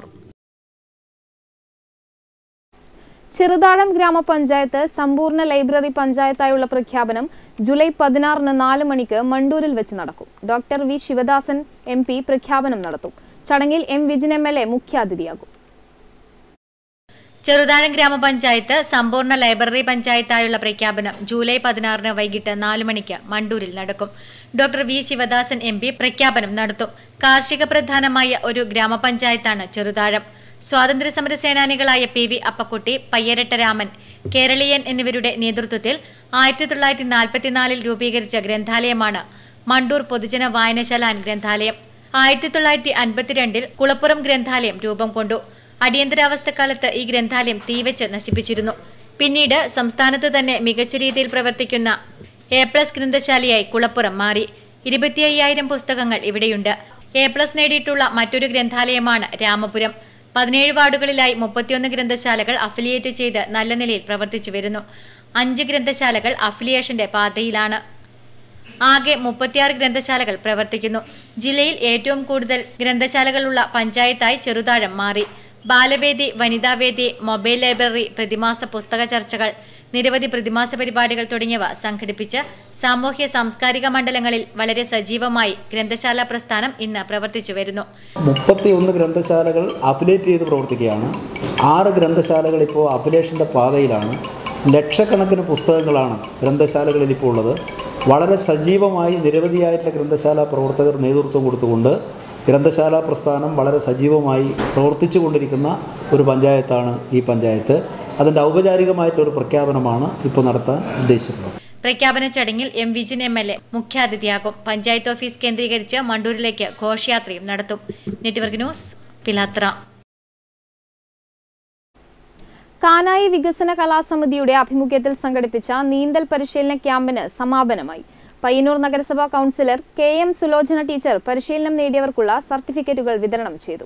ചെറുതാഴം ഗ്രാമപഞ്ചായത്ത് സമ്പൂർണ്ണ ലൈബ്രറി പഞ്ചായത്തായുള്ള പ്രഖ്യാപനം ജൂലൈ 16-ന് 4 മണിക്ക് മണ്ടൂരിൽ വെച്ച് നടക്കും. ഡോക്ടർ വി ശിവദാസൻ MP പ്രഖ്യാപനം നടത്തും. ചടങ്ങിൽ M വിജിൻ MLA മുഖ്യാതിഥിയാകും. ചെറുതാഴം ഗ്രാമപഞ്ചായത്ത് സമ്പൂർണ്ണ ലൈബ്രറി പഞ്ചായത്തായുള്ള പ്രഖ്യാപനം ജൂലൈ 16-ന് വൈകിട്ട് 4 മണിക്ക് മണ്ടൂരിൽ നടക്കും. ഡോക്ടർ വി ശിവദാസൻ MP പ്രഖ്യാപനം നടത്തും. കാർഷിക പ്രധാനമായ ഒരു ഗ്രാമപഞ്ചായത്താണ് ചെറുതാഴം. സ്വാതന്ത്ര്യ സമര സേനാനികളായ PV അപ്പക്കുട്ടി, പയ്യരട്ട രാമൻ, കേരളീയൻ എന്നിവരുടെ നേതൃത്വത്തിൽ 1944 രൂപീകരിച്ച ഗ്രന്ഥാലയമാണ് മണ്ടൂർ പൊതുജന വായനശാല ഗ്രന്ഥാലയം. 1952 കുളപ്പുറം ഗ്രന്ഥാലയം രൂപം കൊണ്ടു. അടിയന്തരാവസ്ഥക്കാലത്ത് ഈ ഗ്രന്ഥാലയം തീവെച്ച് നശിപ്പിച്ചിരുന്നു. പിന്നീട് സംസ്ഥാനത്ത് തന്നെ മികച്ച രീതിയിൽ പ്രവർത്തിക്കുന്ന A+ ഗ്രന്ഥശാലയായി കുളപ്പുറം മാറി. 25,000 പുസ്തകങ്ങൾ ഇവിടെയുണ്ട്. A+ നേടിയിട്ടുള്ള മറ്റൊരു ഗ്രന്ഥാലയമാണ് രാമപുരം. 17 വാർഡുകളിലായി 31 ഗ്രന്ഥശാലകൾ അഫിലിയേറ്റ് ചെയ്ത് നല്ല നിലയിൽ പ്രവർത്തിച്ചു വരുന്നു. 5 ഗ്രന്ഥശാലകൾ അഫിലിയേഷന്റെ പാതയിലാണ്. ആകെ 36 ഗ്രന്ഥശാലകൾ പ്രവർത്തിക്കുന്നു. ജില്ലയിൽ ഏറ്റവും കൂടുതൽ ഗ്രന്ഥശാലകളുള്ള പഞ്ചായത്തായി ചെറുതാഴം മാറി. ബാലവേദി, വനിതാവേദി, മൊബൈൽ ലൈബ്രറി, പ്രതിമാസ പുസ്തക ചർച്ചകൾ, നിരവധി പ്രതിമാസ പരിപാടികൾ തുടങ്ങിയവ സംഘടിപ്പിച്ച് സാമൂഹ്യ സാംസ്കാരിക മണ്ഡലങ്ങളിൽ വളരെ സജീവമായി ഗ്രന്ഥശാല പ്രസ്ഥാനം ഇന്ന് പ്രവർത്തിച്ചു വരുന്നു. 31 ഗ്രന്ഥശാലകൾ അഫിലിയേറ്റ് ചെയ്ത് പ്രവർത്തിക്കുകയാണ്. 6 ഗ്രന്ഥശാലകൾ ഇപ്പോൾ അഫിലിയേഷൻ്റെ പാതയിലാണ്. ലക്ഷക്കണക്കിന് പുസ്തകങ്ങളാണ് ഗ്രന്ഥശാലകളിൽ ഇപ്പോൾ ഉള്ളത്. വളരെ സജീവമായി നിരവധിയായിട്ടുള്ള ഗ്രന്ഥശാല പ്രവർത്തകർ നേതൃത്വം കൊടുത്തുകൊണ്ട് ഗ്രന്ഥശാല പ്രസ്ഥാനം വളരെ സജീവമായി പ്രവർത്തിച്ചു കൊണ്ടിരിക്കുന്ന ഒരു പഞ്ചായത്താണ് ഈ പഞ്ചായത്ത്. അതിൻ്റെ ഔപചാരികമായിട്ടുള്ള പ്രഖ്യാപനമാണ് ഇപ്പോൾ നടത്താൻ ഉദ്ദേശിച്ചിട്ടുള്ളത്. പ്രഖ്യാപന ചടങ്ങിൽ M വിജിൻ MLA മുഖ്യാതിഥിയാകും. പഞ്ചായത്ത് ഓഫീസ് കേന്ദ്രീകരിച്ച് മണ്ടൂരിലേക്ക് ഘോഷയാത്രയും നടത്തും. നെറ്റ്വർക്ക് ന്യൂസ്, പിലാത്ര. കാനായി വികസന കലാസമിതിയുടെ ആഭിമുഖ്യത്തിൽ സംഘടിപ്പിച്ച നീന്തൽ പരിശീലന ക്യാമ്പിന് സമാപനമായി. പയ്യന്നൂർ നഗരസഭാ കൗൺസിലർ KM സുലോചന ടീച്ചർ പരിശീലനം നേടിയവർക്കുള്ള സർട്ടിഫിക്കറ്റുകൾ വിതരണം ചെയ്തു.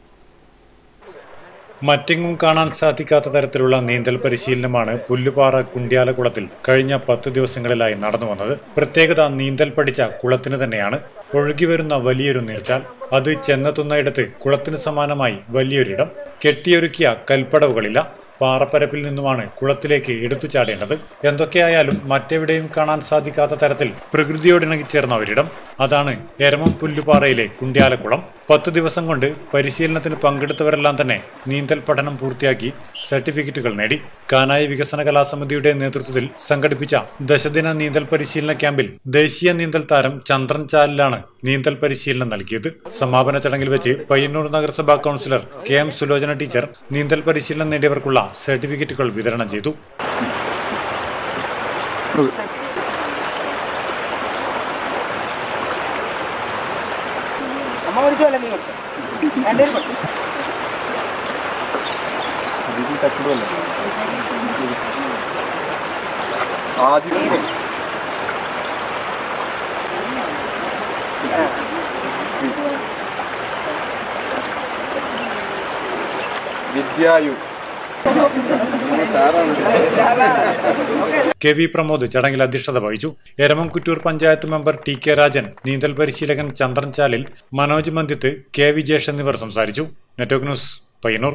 മറ്റെങ്ങും കാണാൻ സാധിക്കാത്ത തരത്തിലുള്ള നീന്തൽ പരിശീലനമാണ് പുല്ലുപാറ കുണ്ട്യാലക്കുളത്തിൽ കഴിഞ്ഞ 10 ദിവസങ്ങളിലായി നടന്നു വന്നത്. പ്രത്യേകത നീന്തൽ പഠിച്ച കുളത്തിന് തന്നെയാണ്. ഒഴുകിവരുന്ന വലിയൊരു നീർച്ചാൽ, അത് ചെന്നെത്തുന്നയിടത്ത് കുളത്തിന് സമാനമായി വലിയൊരിടം, കെട്ടിയൊരുക്കിയ കൽപ്പടവുകളില്ല. പാറപ്പരപ്പിൽ നിന്നുമാണ് കുളത്തിലേക്ക് എടുത്തു ചാടേണ്ടത്. എന്തൊക്കെയായാലും മറ്റെവിടെയും കാണാൻ സാധിക്കാത്ത തരത്തിൽ പ്രകൃതിയോടിണങ്ങിച്ചേർന്ന ഒരിടം, അതാണ് എരമം പുല്ലുപാറയിലെ കുണ്ട്യാലക്കുളം. 10 ദിവസം കൊണ്ട് പരിശീലനത്തിന് പങ്കെടുത്തവരെല്ലാം തന്നെ നീന്തൽ പഠനം പൂർത്തിയാക്കി സർട്ടിഫിക്കറ്റുകൾ നേടി. കാനായി വികസന കലാസമിതിയുടെ നേതൃത്വത്തിൽ സംഘടിപ്പിച്ച ദശദിന നീന്തൽ പരിശീലന ക്യാമ്പിൽ ദേശീയ നീന്തൽ താരം ചന്ദ്രൻ ചാലിലാണ് നീന്തൽ പരിശീലനം നൽകിയത്. സമാപന ചടങ്ങിൽ വെച്ച് പയ്യന്നൂർ നഗരസഭാ കൗൺസിലർ KM സുലോചന ടീച്ചർ നീന്തൽ പരിശീലനം നേടിയവർക്കുള്ള സർട്ടിഫിക്കറ്റുകൾ വിതരണം ചെയ്തു. KV പ്രമോദ് ചടങ്ങിൽ അധ്യക്ഷത വഹിച്ചു. എരമം കുറ്റൂർ പഞ്ചായത്ത് മെമ്പർ TK രാജൻ, നീന്തൽ പരിശീലകൻ ചന്ദ്രൻ ചാലിൽ, മനോജ് മന്ദിത്ത്, K വിജേഷ് എന്നിവർ സംസാരിച്ചു. Network news, Payyanur.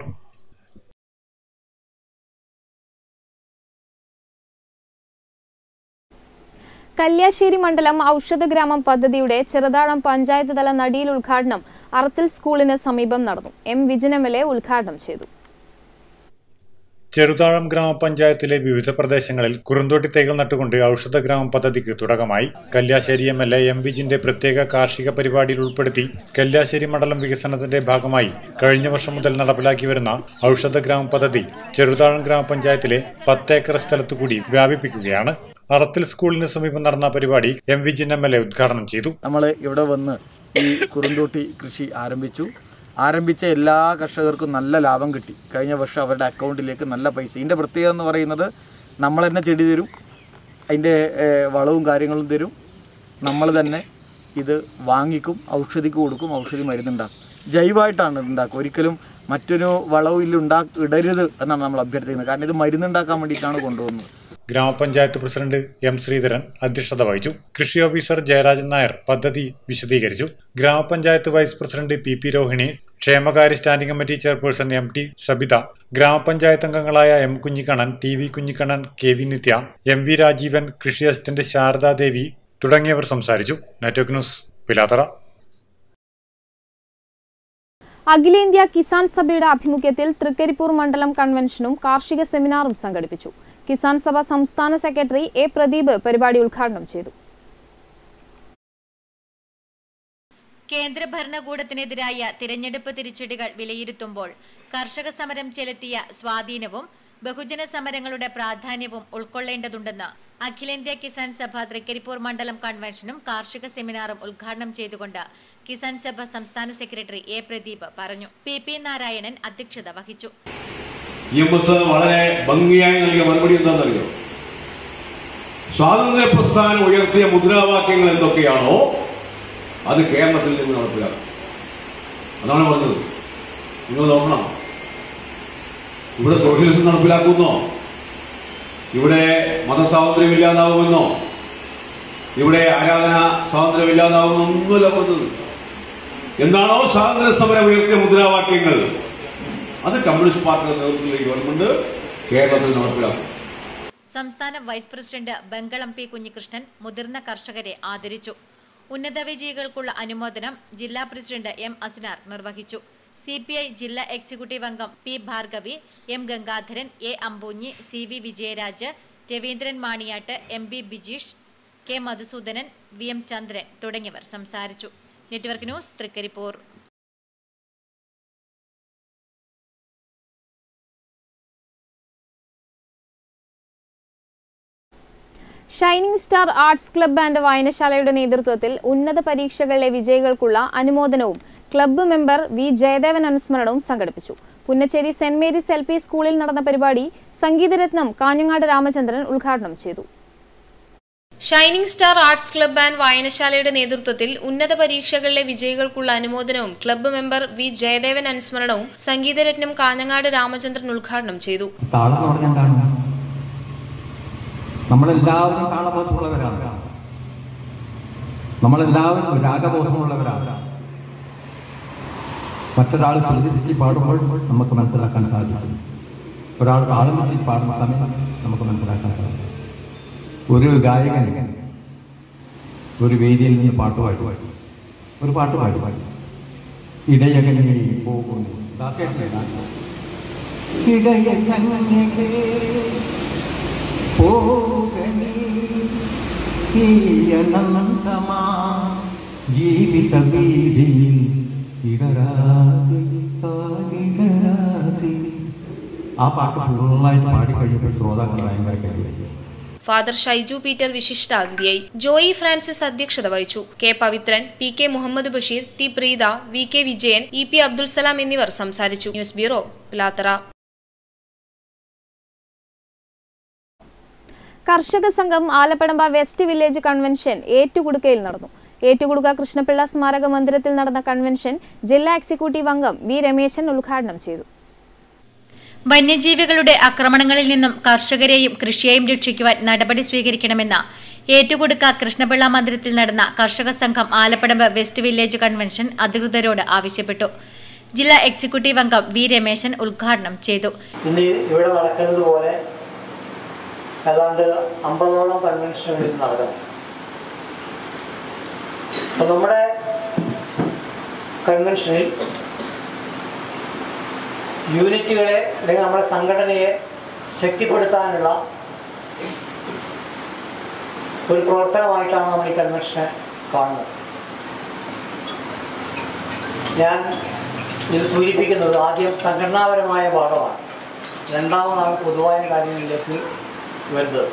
കല്യാശ്ശേരി മണ്ഡലം ഔഷധഗ്രാമം പദ്ധതിയുടെ ചെറുതാഴം പഞ്ചായത്ത് തല നടിയിൽ ഉദ്ഘാടനം അറത്തിൽ സ്കൂളിന് സമീപം നടന്നു. എം വിജിൻ MLA ഉദ്ഘാടനം ചെയ്തു. ചെറുതാഴം ഗ്രാമപഞ്ചായത്തിലെ വിവിധ പ്രദേശങ്ങളിൽ കുറുന്തോട്ടി തൈകൾ നട്ടുകൊണ്ട് ഔഷധഗ്രാമം പദ്ധതിക്ക് തുടക്കമായി. കല്യാശ്ശേരി MLA എം വിജിന്റെ പ്രത്യേക കാർഷിക പരിപാടിയിൽ ഉൾപ്പെടുത്തി കല്യാശ്ശേരി മണ്ഡലം വികസനത്തിന്റെ ഭാഗമായി കഴിഞ്ഞ വർഷം മുതൽ നടപ്പിലാക്കി വരുന്ന ഔഷധഗ്രാമം പദ്ധതി ചെറുതാഴം ഗ്രാമപഞ്ചായത്തിലെ 10 ഏക്കർ സ്ഥലത്തു കൂടി വ്യാപിപ്പിക്കുകയാണ്. അറത്തിൽ സ്കൂളിന് സമീപം നടന്ന പരിപാടി എം വിജിൻ MLA ഉദ്ഘാടനം ചെയ്തു. നമ്മൾ ഇവിടെ വന്ന് ഈ കുറുന്തോട്ടി കൃഷി ആരംഭിച്ച എല്ലാ കർഷകർക്കും നല്ല ലാഭം കിട്ടി. കഴിഞ്ഞ വർഷം അവരുടെ അക്കൗണ്ടിലേക്ക് നല്ല പൈസ. ഇതിൻ്റെ പ്രത്യേകത എന്ന് പറയുന്നത് നമ്മൾ തന്നെ ചെടി തരും, അതിൻ്റെ വളവും കാര്യങ്ങളും തരും, നമ്മൾ തന്നെ ഇത് വാങ്ങിക്കും, ഔഷധിക്ക് കൊടുക്കും, ഔഷധി മരുന്നുണ്ടാക്കും. ജൈവമായിട്ടാണ് ഉണ്ടാക്കുക. ഒരിക്കലും മറ്റൊരു വളവും ഇടരുത് എന്നാണ് നമ്മൾ അഭ്യർത്ഥിക്കുന്നത്. കാരണം ഇത് മരുന്നുണ്ടാക്കാൻ വേണ്ടിയിട്ടാണ് കൊണ്ടുപോകുന്നത്. ഗ്രാമപഞ്ചായത്ത് പ്രസിഡന്റ് എം ശ്രീധരൻ അധ്യക്ഷത വഹിച്ചു. കൃഷി ഓഫീസർ ജയരാജൻ നായർ പദ്ധതി വിശദീകരിച്ചു. ഗ്രാമപഞ്ചായത്ത് വൈസ് പ്രസിഡന്റ് PP രോഹിണി, ക്ഷേമകാര്യ standing committee chairperson MT Sabitha, ഗ്രാമപഞ്ചായത്ത് അംഗങ്ങളായ M Kunhikannan, TV Kunhikannan, KV നിത്യ, MV രാജീവൻ, കൃഷി അസിസ്റ്റന്റ് ശാരദാദേവി തുടങ്ങിയവർ സംസാരിച്ചു. Network news, Pilathara. അഖിലേന്ത്യാ കിസാൻ സഭയുടെ ആഭിമുഖ്യത്തിൽ തൃക്കരിപ്പൂർ മണ്ഡലം കൺവെൻഷനും കാർഷിക സെമിനാറും സംഘടിപ്പിച്ചു. കിസാൻ സഭ സംസ്ഥാന സെക്രട്ടറി A പ്രദീപ് പരിപാടി ഉദ്ഘാടനം ചെയ്തു. കേന്ദ്ര ഭരണകൂടത്തിനെതിരായ തിരഞ്ഞെടുപ്പ് തിരിച്ചടികൾ വിലയിരുത്തുമ്പോൾ കർഷക സമരം ചെലുത്തിയ സ്വാധീനവും ബഹുജന സമരങ്ങളുടെ പ്രാധാന്യവും ഉൾക്കൊള്ളേണ്ടതുണ്ടെന്ന് അഖിലേന്ത്യാ കിസാൻ സഭ തൃക്കരിപ്പൂർ മണ്ഡലം കൺവെൻഷനും കാർഷിക സെമിനാറും ഉദ്ഘാടനം ചെയ്തുകൊണ്ട് കിസാൻ സഭ സംസ്ഥാന സെക്രട്ടറി A പ്രദീപ് പറഞ്ഞു. PP നാരായണൻ അധ്യക്ഷത വഹിച്ചു. വളരെ ഭംഗിയായി നൽകിയ മറുപടി എന്താണെന്നറിയോ? സ്വാതന്ത്ര്യ പ്രസ്ഥാനം ഉയർത്തിയ മുദ്രാവാക്യങ്ങൾ എന്തൊക്കെയാണോ അത് കേരളത്തിൽ നിന്ന് നടപ്പിലാക്കും. അതാണ് പറഞ്ഞത്. നിങ്ങൾ നോക്കണം, ഇവിടെ സോഷ്യലിസം നടപ്പിലാക്കുന്നോ, ഇവിടെ മതസ്വാതന്ത്ര്യം ഇല്ലാതാവുമെന്നോ, ഇവിടെ ആരാധന സ്വാതന്ത്ര്യം ഇല്ലാതാവുമെന്നോ ഒന്നുമല്ല പറഞ്ഞത്. എന്താണോ സ്വാതന്ത്ര്യ സമരം ഉയർത്തിയ മുദ്രാവാക്യങ്ങൾ അത് കമ്മ്യൂണിസ്റ്റ് പാർട്ടിയുടെ നേതൃത്വത്തിലുള്ള ഗവൺമെന്റ് കേരളത്തിൽ നടപ്പിലാക്കും. സംസ്ഥാന vice president Bangalam P Kunhikrishnan മുതിർന്ന കർഷകരെ ആദരിച്ചു. ഉന്നത വിജയികൾക്കുള്ള അനുമോദനം ജില്ലാ പ്രസിഡന്റ് M അസ്നാർ നിർവഹിച്ചു. CPI ജില്ലാ എക്സിക്യൂട്ടീവ് അംഗം P Bhargavi, M Gangadharan, A Ambunhi, CV Vijayaraj, Raveendran Maniyat, MB Bijeesh, K Madhusoodanan, VM Chandran തുടങ്ങിയവർ സംസാരിച്ചു. Network news, Thrikaripur. Shining star arts club and വായനശാലയുടെ നേതൃത്വത്തിൽ ഉന്നത പരീക്ഷകളിലെ വിജയികൾക്കുള്ള അനുമോദനവും ക്ലബ്ബ് മെമ്പർ V ജയദേവൻ അനുസ്മരണവും സംഘടിപ്പിച്ചു. പുന്നച്ചേരി സെന്റ് മേരീസ് LP സ്കൂളിൽ നടന്ന പരിപാടി സംഗീതരത്നം കാഞ്ഞങ്ങാട് രാമചന്ദ്രൻ ഉദ്ഘാടനം ചെയ്തു. Shining star arts club and വായനശാലയുടെ നേതൃത്വത്തിൽ ഉന്നത പരീക്ഷകളിലെ വിജയികൾക്കുള്ള അനുമോദനവും ക്ലബ്ബ് മെമ്പർ V ജയദേവൻ അനുസ്മരണവും സംഗീതരത്നം കാഞ്ഞങ്ങാട് രാമചന്ദ്രൻ ഉദ്ഘാടനം ചെയ്തു. നമ്മളെല്ലാവരും താളബോധമുള്ളവരാണ്, നമ്മളെല്ലാവരും രാഗബോധമുള്ളവരാണ്. മറ്റൊരാൾ ശ്രദ്ധിച്ച് പാടുമ്പോൾ നമുക്ക് മനസ്സിലാക്കാൻ സാധിക്കും. ഒരാൾ താളം വെച്ച് പാടുന്ന സമയം നമുക്ക് മനസ്സിലാക്കാൻ സാധിക്കും. ഒരു ഗായകൻ ഒരു വേദിയിൽ നിന്ന് ഒരു പാട്ട് പാടി ഇടയകനെ പോകുന്നു, ജീവിത വീതിയിൽ ആ പാട്ട് പൂർണ്ണമായിട്ട് പാടിക്കഴിഞ്ഞപ്പോൾ ശ്രോതാക്കൾ ഭയങ്കര കഴിയും. ഫാദർ ഷൈജു പീറ്റർ വിശിഷ്ടാതിഥിയായി. ജോയി ഫ്രാൻസിസ് അധ്യക്ഷത വഹിച്ചു. K Pavithran, PK Muhammad Basheer, T Preetha, VK Vijayan, EP Abdul Salam എന്നിവർ സംസാരിച്ചു. News bureau, Pilathara. കർഷക സംഘം ആലപ്പടമ്പ വെസ്റ്റ് വില്ലേജ് കൺവെൻഷൻ ഏറ്റുകുടുക്കയിൽ നടന്നു. ഏറ്റുകുടുക്ക കൃഷ്ണപിള്ള സ്മാരക മന്ദിരത്തിൽ നടന്ന കൺവെൻഷൻ ജില്ലാ എക്സിക്യൂട്ടീവ് അംഗം V രമേശൻ ഉദ്ഘാടനം ചെയ്തു. വന്യജീവികളുടെ ആക്രമണങ്ങളിൽ നിന്നും കർഷകരെയും കൃഷിയെയും രക്ഷിക്കുവാൻ നടപടി സ്വീകരിക്കണമെന്ന ഏറ്റുകുടുക്ക കൃഷ്ണപിള്ള മന്ദിരത്തിൽ നടന്ന കർഷക സംഘം ആലപ്പടമ്പ് വെസ്റ്റ് വില്ലേജ് കൺവെൻഷൻ അധികൃതരോട് ആവശ്യപ്പെട്ടു. ജില്ലാ എക്സിക്യൂട്ടീവ് അംഗം V രമേശൻ ഉദ്ഘാടനം ചെയ്തു. ഇവിടെ നടക്കുന്നത് പോലെ ഏതാണ്ട് 50ഓളം കൺവെൻഷനുകളിൽ നടക്കണം. അപ്പോൾ നമ്മുടെ കൺവെൻഷനിൽ യൂണിറ്റുകളെ അല്ലെങ്കിൽ നമ്മുടെ സംഘടനയെ ശക്തിപ്പെടുത്താനുള്ള ഒരു പ്രവർത്തനമായിട്ടാണ് നമ്മൾ ഈ കൺവെൻഷനെ കാണുന്നത്. ഞാൻ ഇത് സൂചിപ്പിക്കുന്നത് ആദ്യം സംഘടനാപരമായ ഭാഗമാണ്, രണ്ടാമതാണ് പൊതുവായ കാര്യങ്ങളിലേക്ക് വരുന്നത്.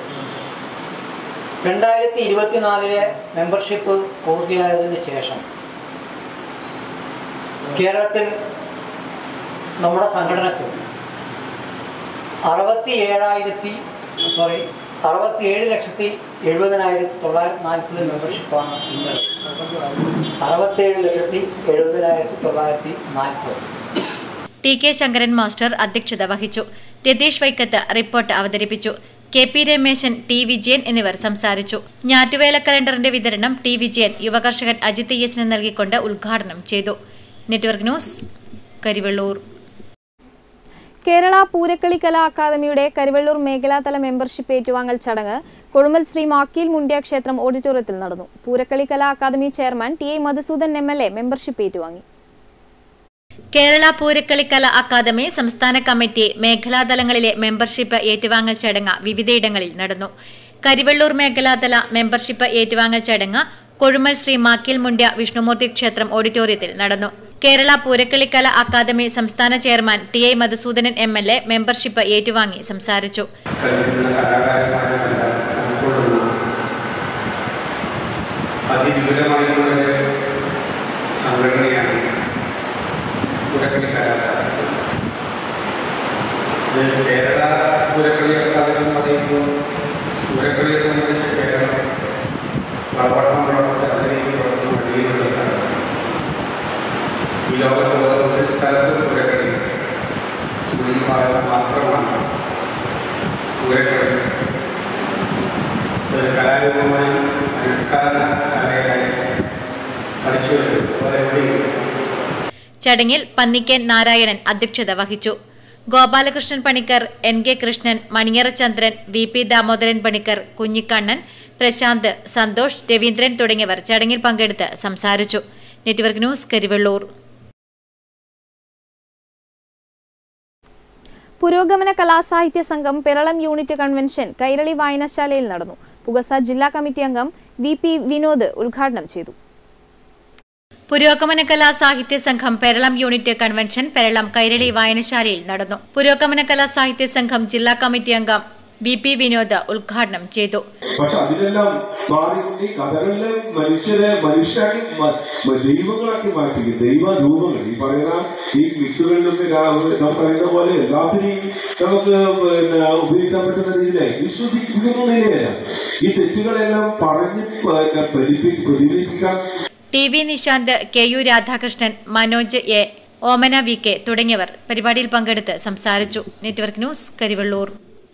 2024 മെമ്പർഷിപ്പ് പൂർത്തിയായതിന് ശേഷം കേരളത്തിൽ നമ്മുടെ സംഘടനക്ക് 67,70,940 മെമ്പർഷിപ്പാണ് ഇന്നത്. 67,70,940. ടി കെ ശങ്കരൻ മാസ്റ്റർ അധ്യക്ഷത വഹിച്ചു. രതീഷ് വൈക്കത്ത് റിപ്പോർട്ട് അവതരിപ്പിച്ചു. K P Rameshan, T Vijayan എന്നിവർ സംസാരിച്ചു. ഞാറ്റുവേല കലണ്ടറിന്റെ വിതരണം ടി വിജയൻ യുവകർഷകൻ അജിത് യെസിന് നൽകിക്കൊണ്ട് ഉദ്ഘാടനം ചെയ്തു. Network news, Karivellur. കേരള പൂരക്കളി കലാ അക്കാദമിയുടെ കരിവെള്ളൂർ മേഖലാതല മെമ്പർഷിപ്പ് ഏറ്റുവാങ്ങൽ ചടങ്ങ് കൊടുമൽ ശ്രീ മാക്കീൽ മുണ്ടിയ ക്ഷേത്രം ഓഡിറ്റോറിയത്തിൽ നടന്നു. Poorakkali Kala academy chairman T A Madhusudan MLA membership ഏറ്റുവാങ്ങി. കേരള പൂരക്കളി കലാ അക്കാദമി സംസ്ഥാന കമ്മിറ്റി മേഖലാതലങ്ങളിലെ മെമ്പർഷിപ്പ് ഏറ്റുവാങ്ങൽ ചടങ്ങ് വിവിധയിടങ്ങളിൽ നടന്നു. കരിവെള്ളൂർ മേഖലാതല മെമ്പർഷിപ്പ് ഏറ്റുവാങ്ങൽ ചടങ്ങ് കൊടുമൽ ശ്രീ മാക്കീൽ മുണ്ടിയ വിഷ്ണുമൂർത്തി ക്ഷേത്രം ഓഡിറ്റോറിയത്തിൽ നടന്നു. കേരള പൂരക്കളി കലാ അക്കാദമി സംസ്ഥാന chairman T A Madhusudanan MLA membership ഏറ്റുവാങ്ങി സംസാരിച്ചു. കേരള പൂരക്കളി അക്കാദമി എന്ന് പറയുമ്പോൾ പൂരക്കളിയെ സംബന്ധിച്ച് കേരളം വഴിയിലുള്ള സ്ഥലം. ഈ ലോകത്ത് ഒരു സ്ഥലത്ത് പൂരക്കളി മാത്രമാണ് പൂരക്കളി. ഒരു കലാരൂപമായി അനുഷ്ഠാന കലയായി പഠിച്ചു വരുന്നു. ചടങ്ങിൽ പന്നിക്കൻ നാരായണൻ അധ്യക്ഷത വഹിച്ചു. ഗോപാലകൃഷ്ണൻ പണിക്കർ, NK കൃഷ്ണൻ, മണിയറ ചന്ദ്രൻ, VP ദാമോദരൻ പണിക്കർ, കുഞ്ഞിക്കണ്ണൻ, പ്രശാന്ത്, സന്തോഷ്, രവീന്ദ്രൻ തുടങ്ങിയവർ ചടങ്ങിൽ പങ്കെടുത്ത് സംസാരിച്ചു. Network news, Karivellur. Purogamana Kalasahithya Sangham Peralam unit convention Kairali വായനശാലയിൽ നടന്നു. പുകസ ജില്ലാ കമ്മിറ്റി അംഗം VP വിനോദ് ഉദ്ഘാടനം ചെയ്തു. പുരോഗമന കലാ സാഹിത്യ സംഘം പെരളം യൂണിറ്റ് കൺവെൻഷൻ പെരളം കൈരളി വായനശാലയിൽ നടന്നു. പുരോഗമന കലാ സാഹിത്യ സംഘം ജില്ലാ കമ്മിറ്റി അംഗം VP വിനോദ് ഉദ്ഘാടനം ചെയ്തു. പക്ഷെ അതിനെല്ലാം മാറിക്കൊണ്ട് ഈ കഥകളിലെ മനുഷ്യരാക്കി ദൈവങ്ങളാക്കി മാറ്റി, ദൈവരൂപങ്ങൾ ഈ പറയുന്ന ഈ മിത്തുകളിലൊക്കെ നാം പറയുന്ന പോലെ എല്ലാത്തിനെയും നമുക്ക് ഉപയോഗിക്കാൻ പറ്റുന്ന രീതിയിലായി വിശ്വസിക്കുന്നതിനെയാണ് ഈ തെറ്റുകളെല്ലാം പറഞ്ഞ് പ്രതിഫലിപ്പിക്കാൻ. TV Nishanth, KU Radhakrishnan, Manoj A, Omana VK തുടങ്ങിയവർ പരിപാടിയിൽ പങ്കെടുത്ത് സംസാരിച്ചു. Network news, Karivellur.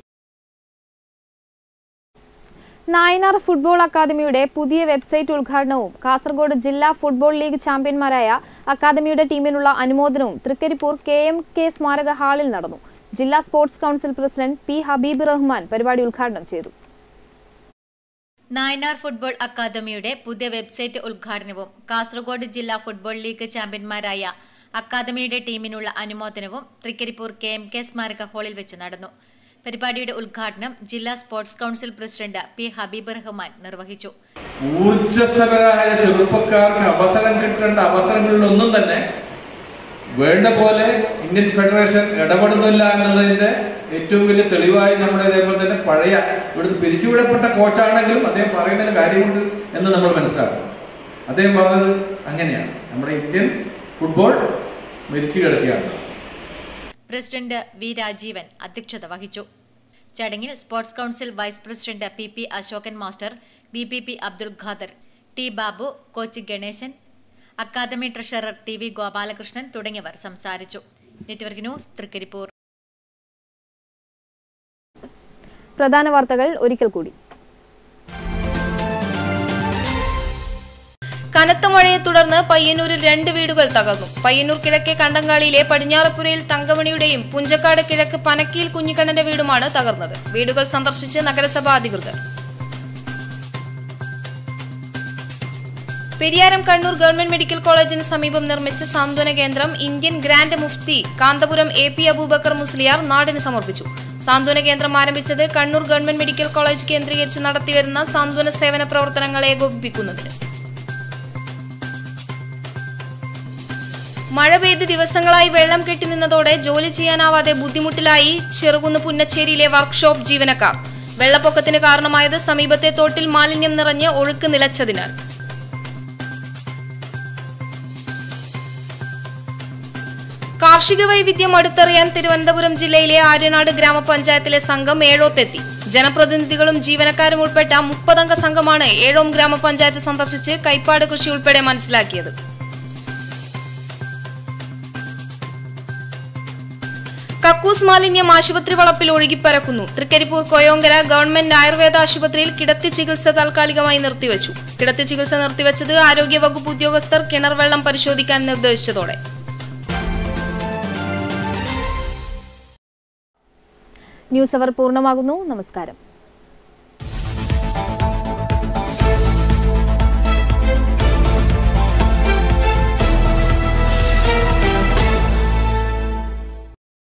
Nayanar football അക്കാദമിയുടെ പുതിയ വെബ്സൈറ്റ് ഉദ്ഘാടനവും കാസർഗോഡ് ജില്ലാ ഫുട്ബോൾ ലീഗ് ചാമ്പ്യന്മാരായ അക്കാദമിയുടെ ടീമിനുള്ള അനുമോദനവും തൃക്കരിപ്പൂർ KMK സ്മാരക ഹാളിൽ നടന്നു. ജില്ലാ sports council president P Habeeb Rahman പരിപാടി ഉദ്ഘാടനം ചെയ്തു. നായനാർ ഫുട്ബോൾ അക്കാദമിയുടെ പുതിയ വെബ്സൈറ്റ് ഉദ്ഘാടനവും കാസർഗോഡ് ജില്ലാ ഫുട്ബോൾ ലീഗ് ചാമ്പ്യന്മാരായ അക്കാദമിയുടെ ടീമിനുള്ള അനുമോദനവും തൃക്കരിപ്പൂർ KMK സ്മാരക ഹാളിൽ വെച്ച് നടന്നു. പരിപാടിയുടെ ഉദ്ഘാടനം ജില്ലാ sports council president P Habeeb Rahman നിർവഹിച്ചു. ഊർജ്ജസ്വലരായ ചെറുപ്പക്കാർക്ക് അവസരം കിട്ടേണ്ട അവസരങ്ങളിലൊന്നും തന്നെ വേണ്ട പോലെ ഇന്ത്യൻ ഫെഡറേഷൻ ഇടപെടുന്നില്ല എന്നുള്ളതിന്റെ ഏറ്റവും വലിയ തെളിവായി നമ്മുടെ ഇതേപോലെ തന്നെ പഴയ ഇവിടുന്ന് പിരിച്ചുവിടപ്പെട്ട കോച്ചാണെങ്കിലും അദ്ദേഹം പറയുന്നതിന് കാര്യമുണ്ട് എന്ന് നമ്മൾ മനസ്സിലാക്കണം. അദ്ദേഹം പറഞ്ഞത് അങ്ങനെയാണ്, നമ്മുടെ ഇന്ത്യൻ ഫുട്ബോൾ മരിച്ചു കിടക്കുകയാണ്. പ്രസിഡന്റ് V രാജീവൻ അധ്യക്ഷത വഹിച്ചു. ചടങ്ങിൽ sports council vice president PP Ashokan master, VPP Abdul Khader, T Babu, coach Ganeshan, academy treasurer TV Gopalakrishnan തുടങ്ങിയവർ സംസാരിച്ചു. Network news, Thrikaripur. പ്രധാന വാർത്തകൾ ഒരിക്കൽ കൂടി. കനത്ത മഴയെ തുടർന്ന് പയ്യന്നൂരിൽ 2 വീടുകൾ തകർന്നു. പയ്യന്നൂർ കിഴക്കേ കണ്ടങ്കാളിയിലെ പടിഞ്ഞാറപ്പുരയിൽ തങ്കമണിയുടെയും പുഞ്ചക്കാട് കിഴക്ക് പനക്കിയിൽ കുഞ്ഞിക്കണ്ണന്റെ വീടുമാണ് തകർന്നത്. വീടുകൾ സന്ദർശിച്ച് നഗരസഭാ അധികൃതർ. പെരിയാരം കണ്ണൂർ ഗവൺമെന്റ് മെഡിക്കൽ കോളേജിന് സമീപം നിർമ്മിച്ച സാന്ത്വന കേന്ദ്രം ഇന്ത്യൻ ഗ്രാൻഡ് മുഫ്തി കാന്തപുരം AP അബൂബക്കർ മുസ്ലിയാർ നാടിന് സമർപ്പിച്ചു. സാന്ത്വന കേന്ദ്രം ആരംഭിച്ചത് കണ്ണൂർ ഗവൺമെന്റ് മെഡിക്കൽ കോളേജ് കേന്ദ്രീകരിച്ച് നടത്തിവരുന്ന സാന്ത്വന സേവന പ്രവർത്തനങ്ങളെ ഏകോപിപ്പിക്കുന്നതിന്. മഴ പെയ്ത് ദിവസങ്ങളായി വെള്ളം കെട്ടിനിന്നതോടെ ജോലി ചെയ്യാനാവാതെ ബുദ്ധിമുട്ടിലായി ചെറുകുന്ന് പുന്നച്ചേരിയിലെ വർക്ക്ഷോപ്പ് ജീവനക്കാർ. വെള്ളപ്പൊക്കത്തിന് കാരണമായത് സമീപത്തെ തോട്ടിൽ മാലിന്യം നിറഞ്ഞ് ഒഴുക്ക് നിലച്ചതിനാൽ. കാർഷിക വൈവിധ്യം അടുത്തറിയാൻ തിരുവനന്തപുരം ജില്ലയിലെ ആര്യനാട് ഗ്രാമപഞ്ചായത്തിലെ സംഘം ഏഴോത്തെത്തി. ജനപ്രതിനിധികളും ജീവനക്കാരും ഉൾപ്പെട്ട 30 അംഗ സംഘമാണ് ഏഴോം ഗ്രാമപഞ്ചായത്ത് സന്ദർശിച്ച് കൈപ്പാട് കൃഷി ഉൾപ്പെടെ മനസ്സിലാക്കിയത്. കക്കൂസ് മാലിന്യം ആശുപത്രി വളപ്പിൽ ഒഴുകിപ്പരക്കുന്നു. തൃക്കരിപ്പൂർ കൊയോങ്കര ഗവൺമെന്റ് ആയുർവേദ ആശുപത്രിയിൽ കിടത്തി ചികിത്സ താൽക്കാലികമായി നിർത്തിവച്ചു. കിടത്തി ചികിത്സ നിർത്തിവച്ചത് ആരോഗ്യവകുപ്പ് ഉദ്യോഗസ്ഥർ കിണർ വെള്ളം പരിശോധിക്കാൻ നിർദ്ദേശിച്ചതോടെ. ന്യൂസ് അവർ പൂർണ്ണമാകുന്നു. നമസ്കാരം.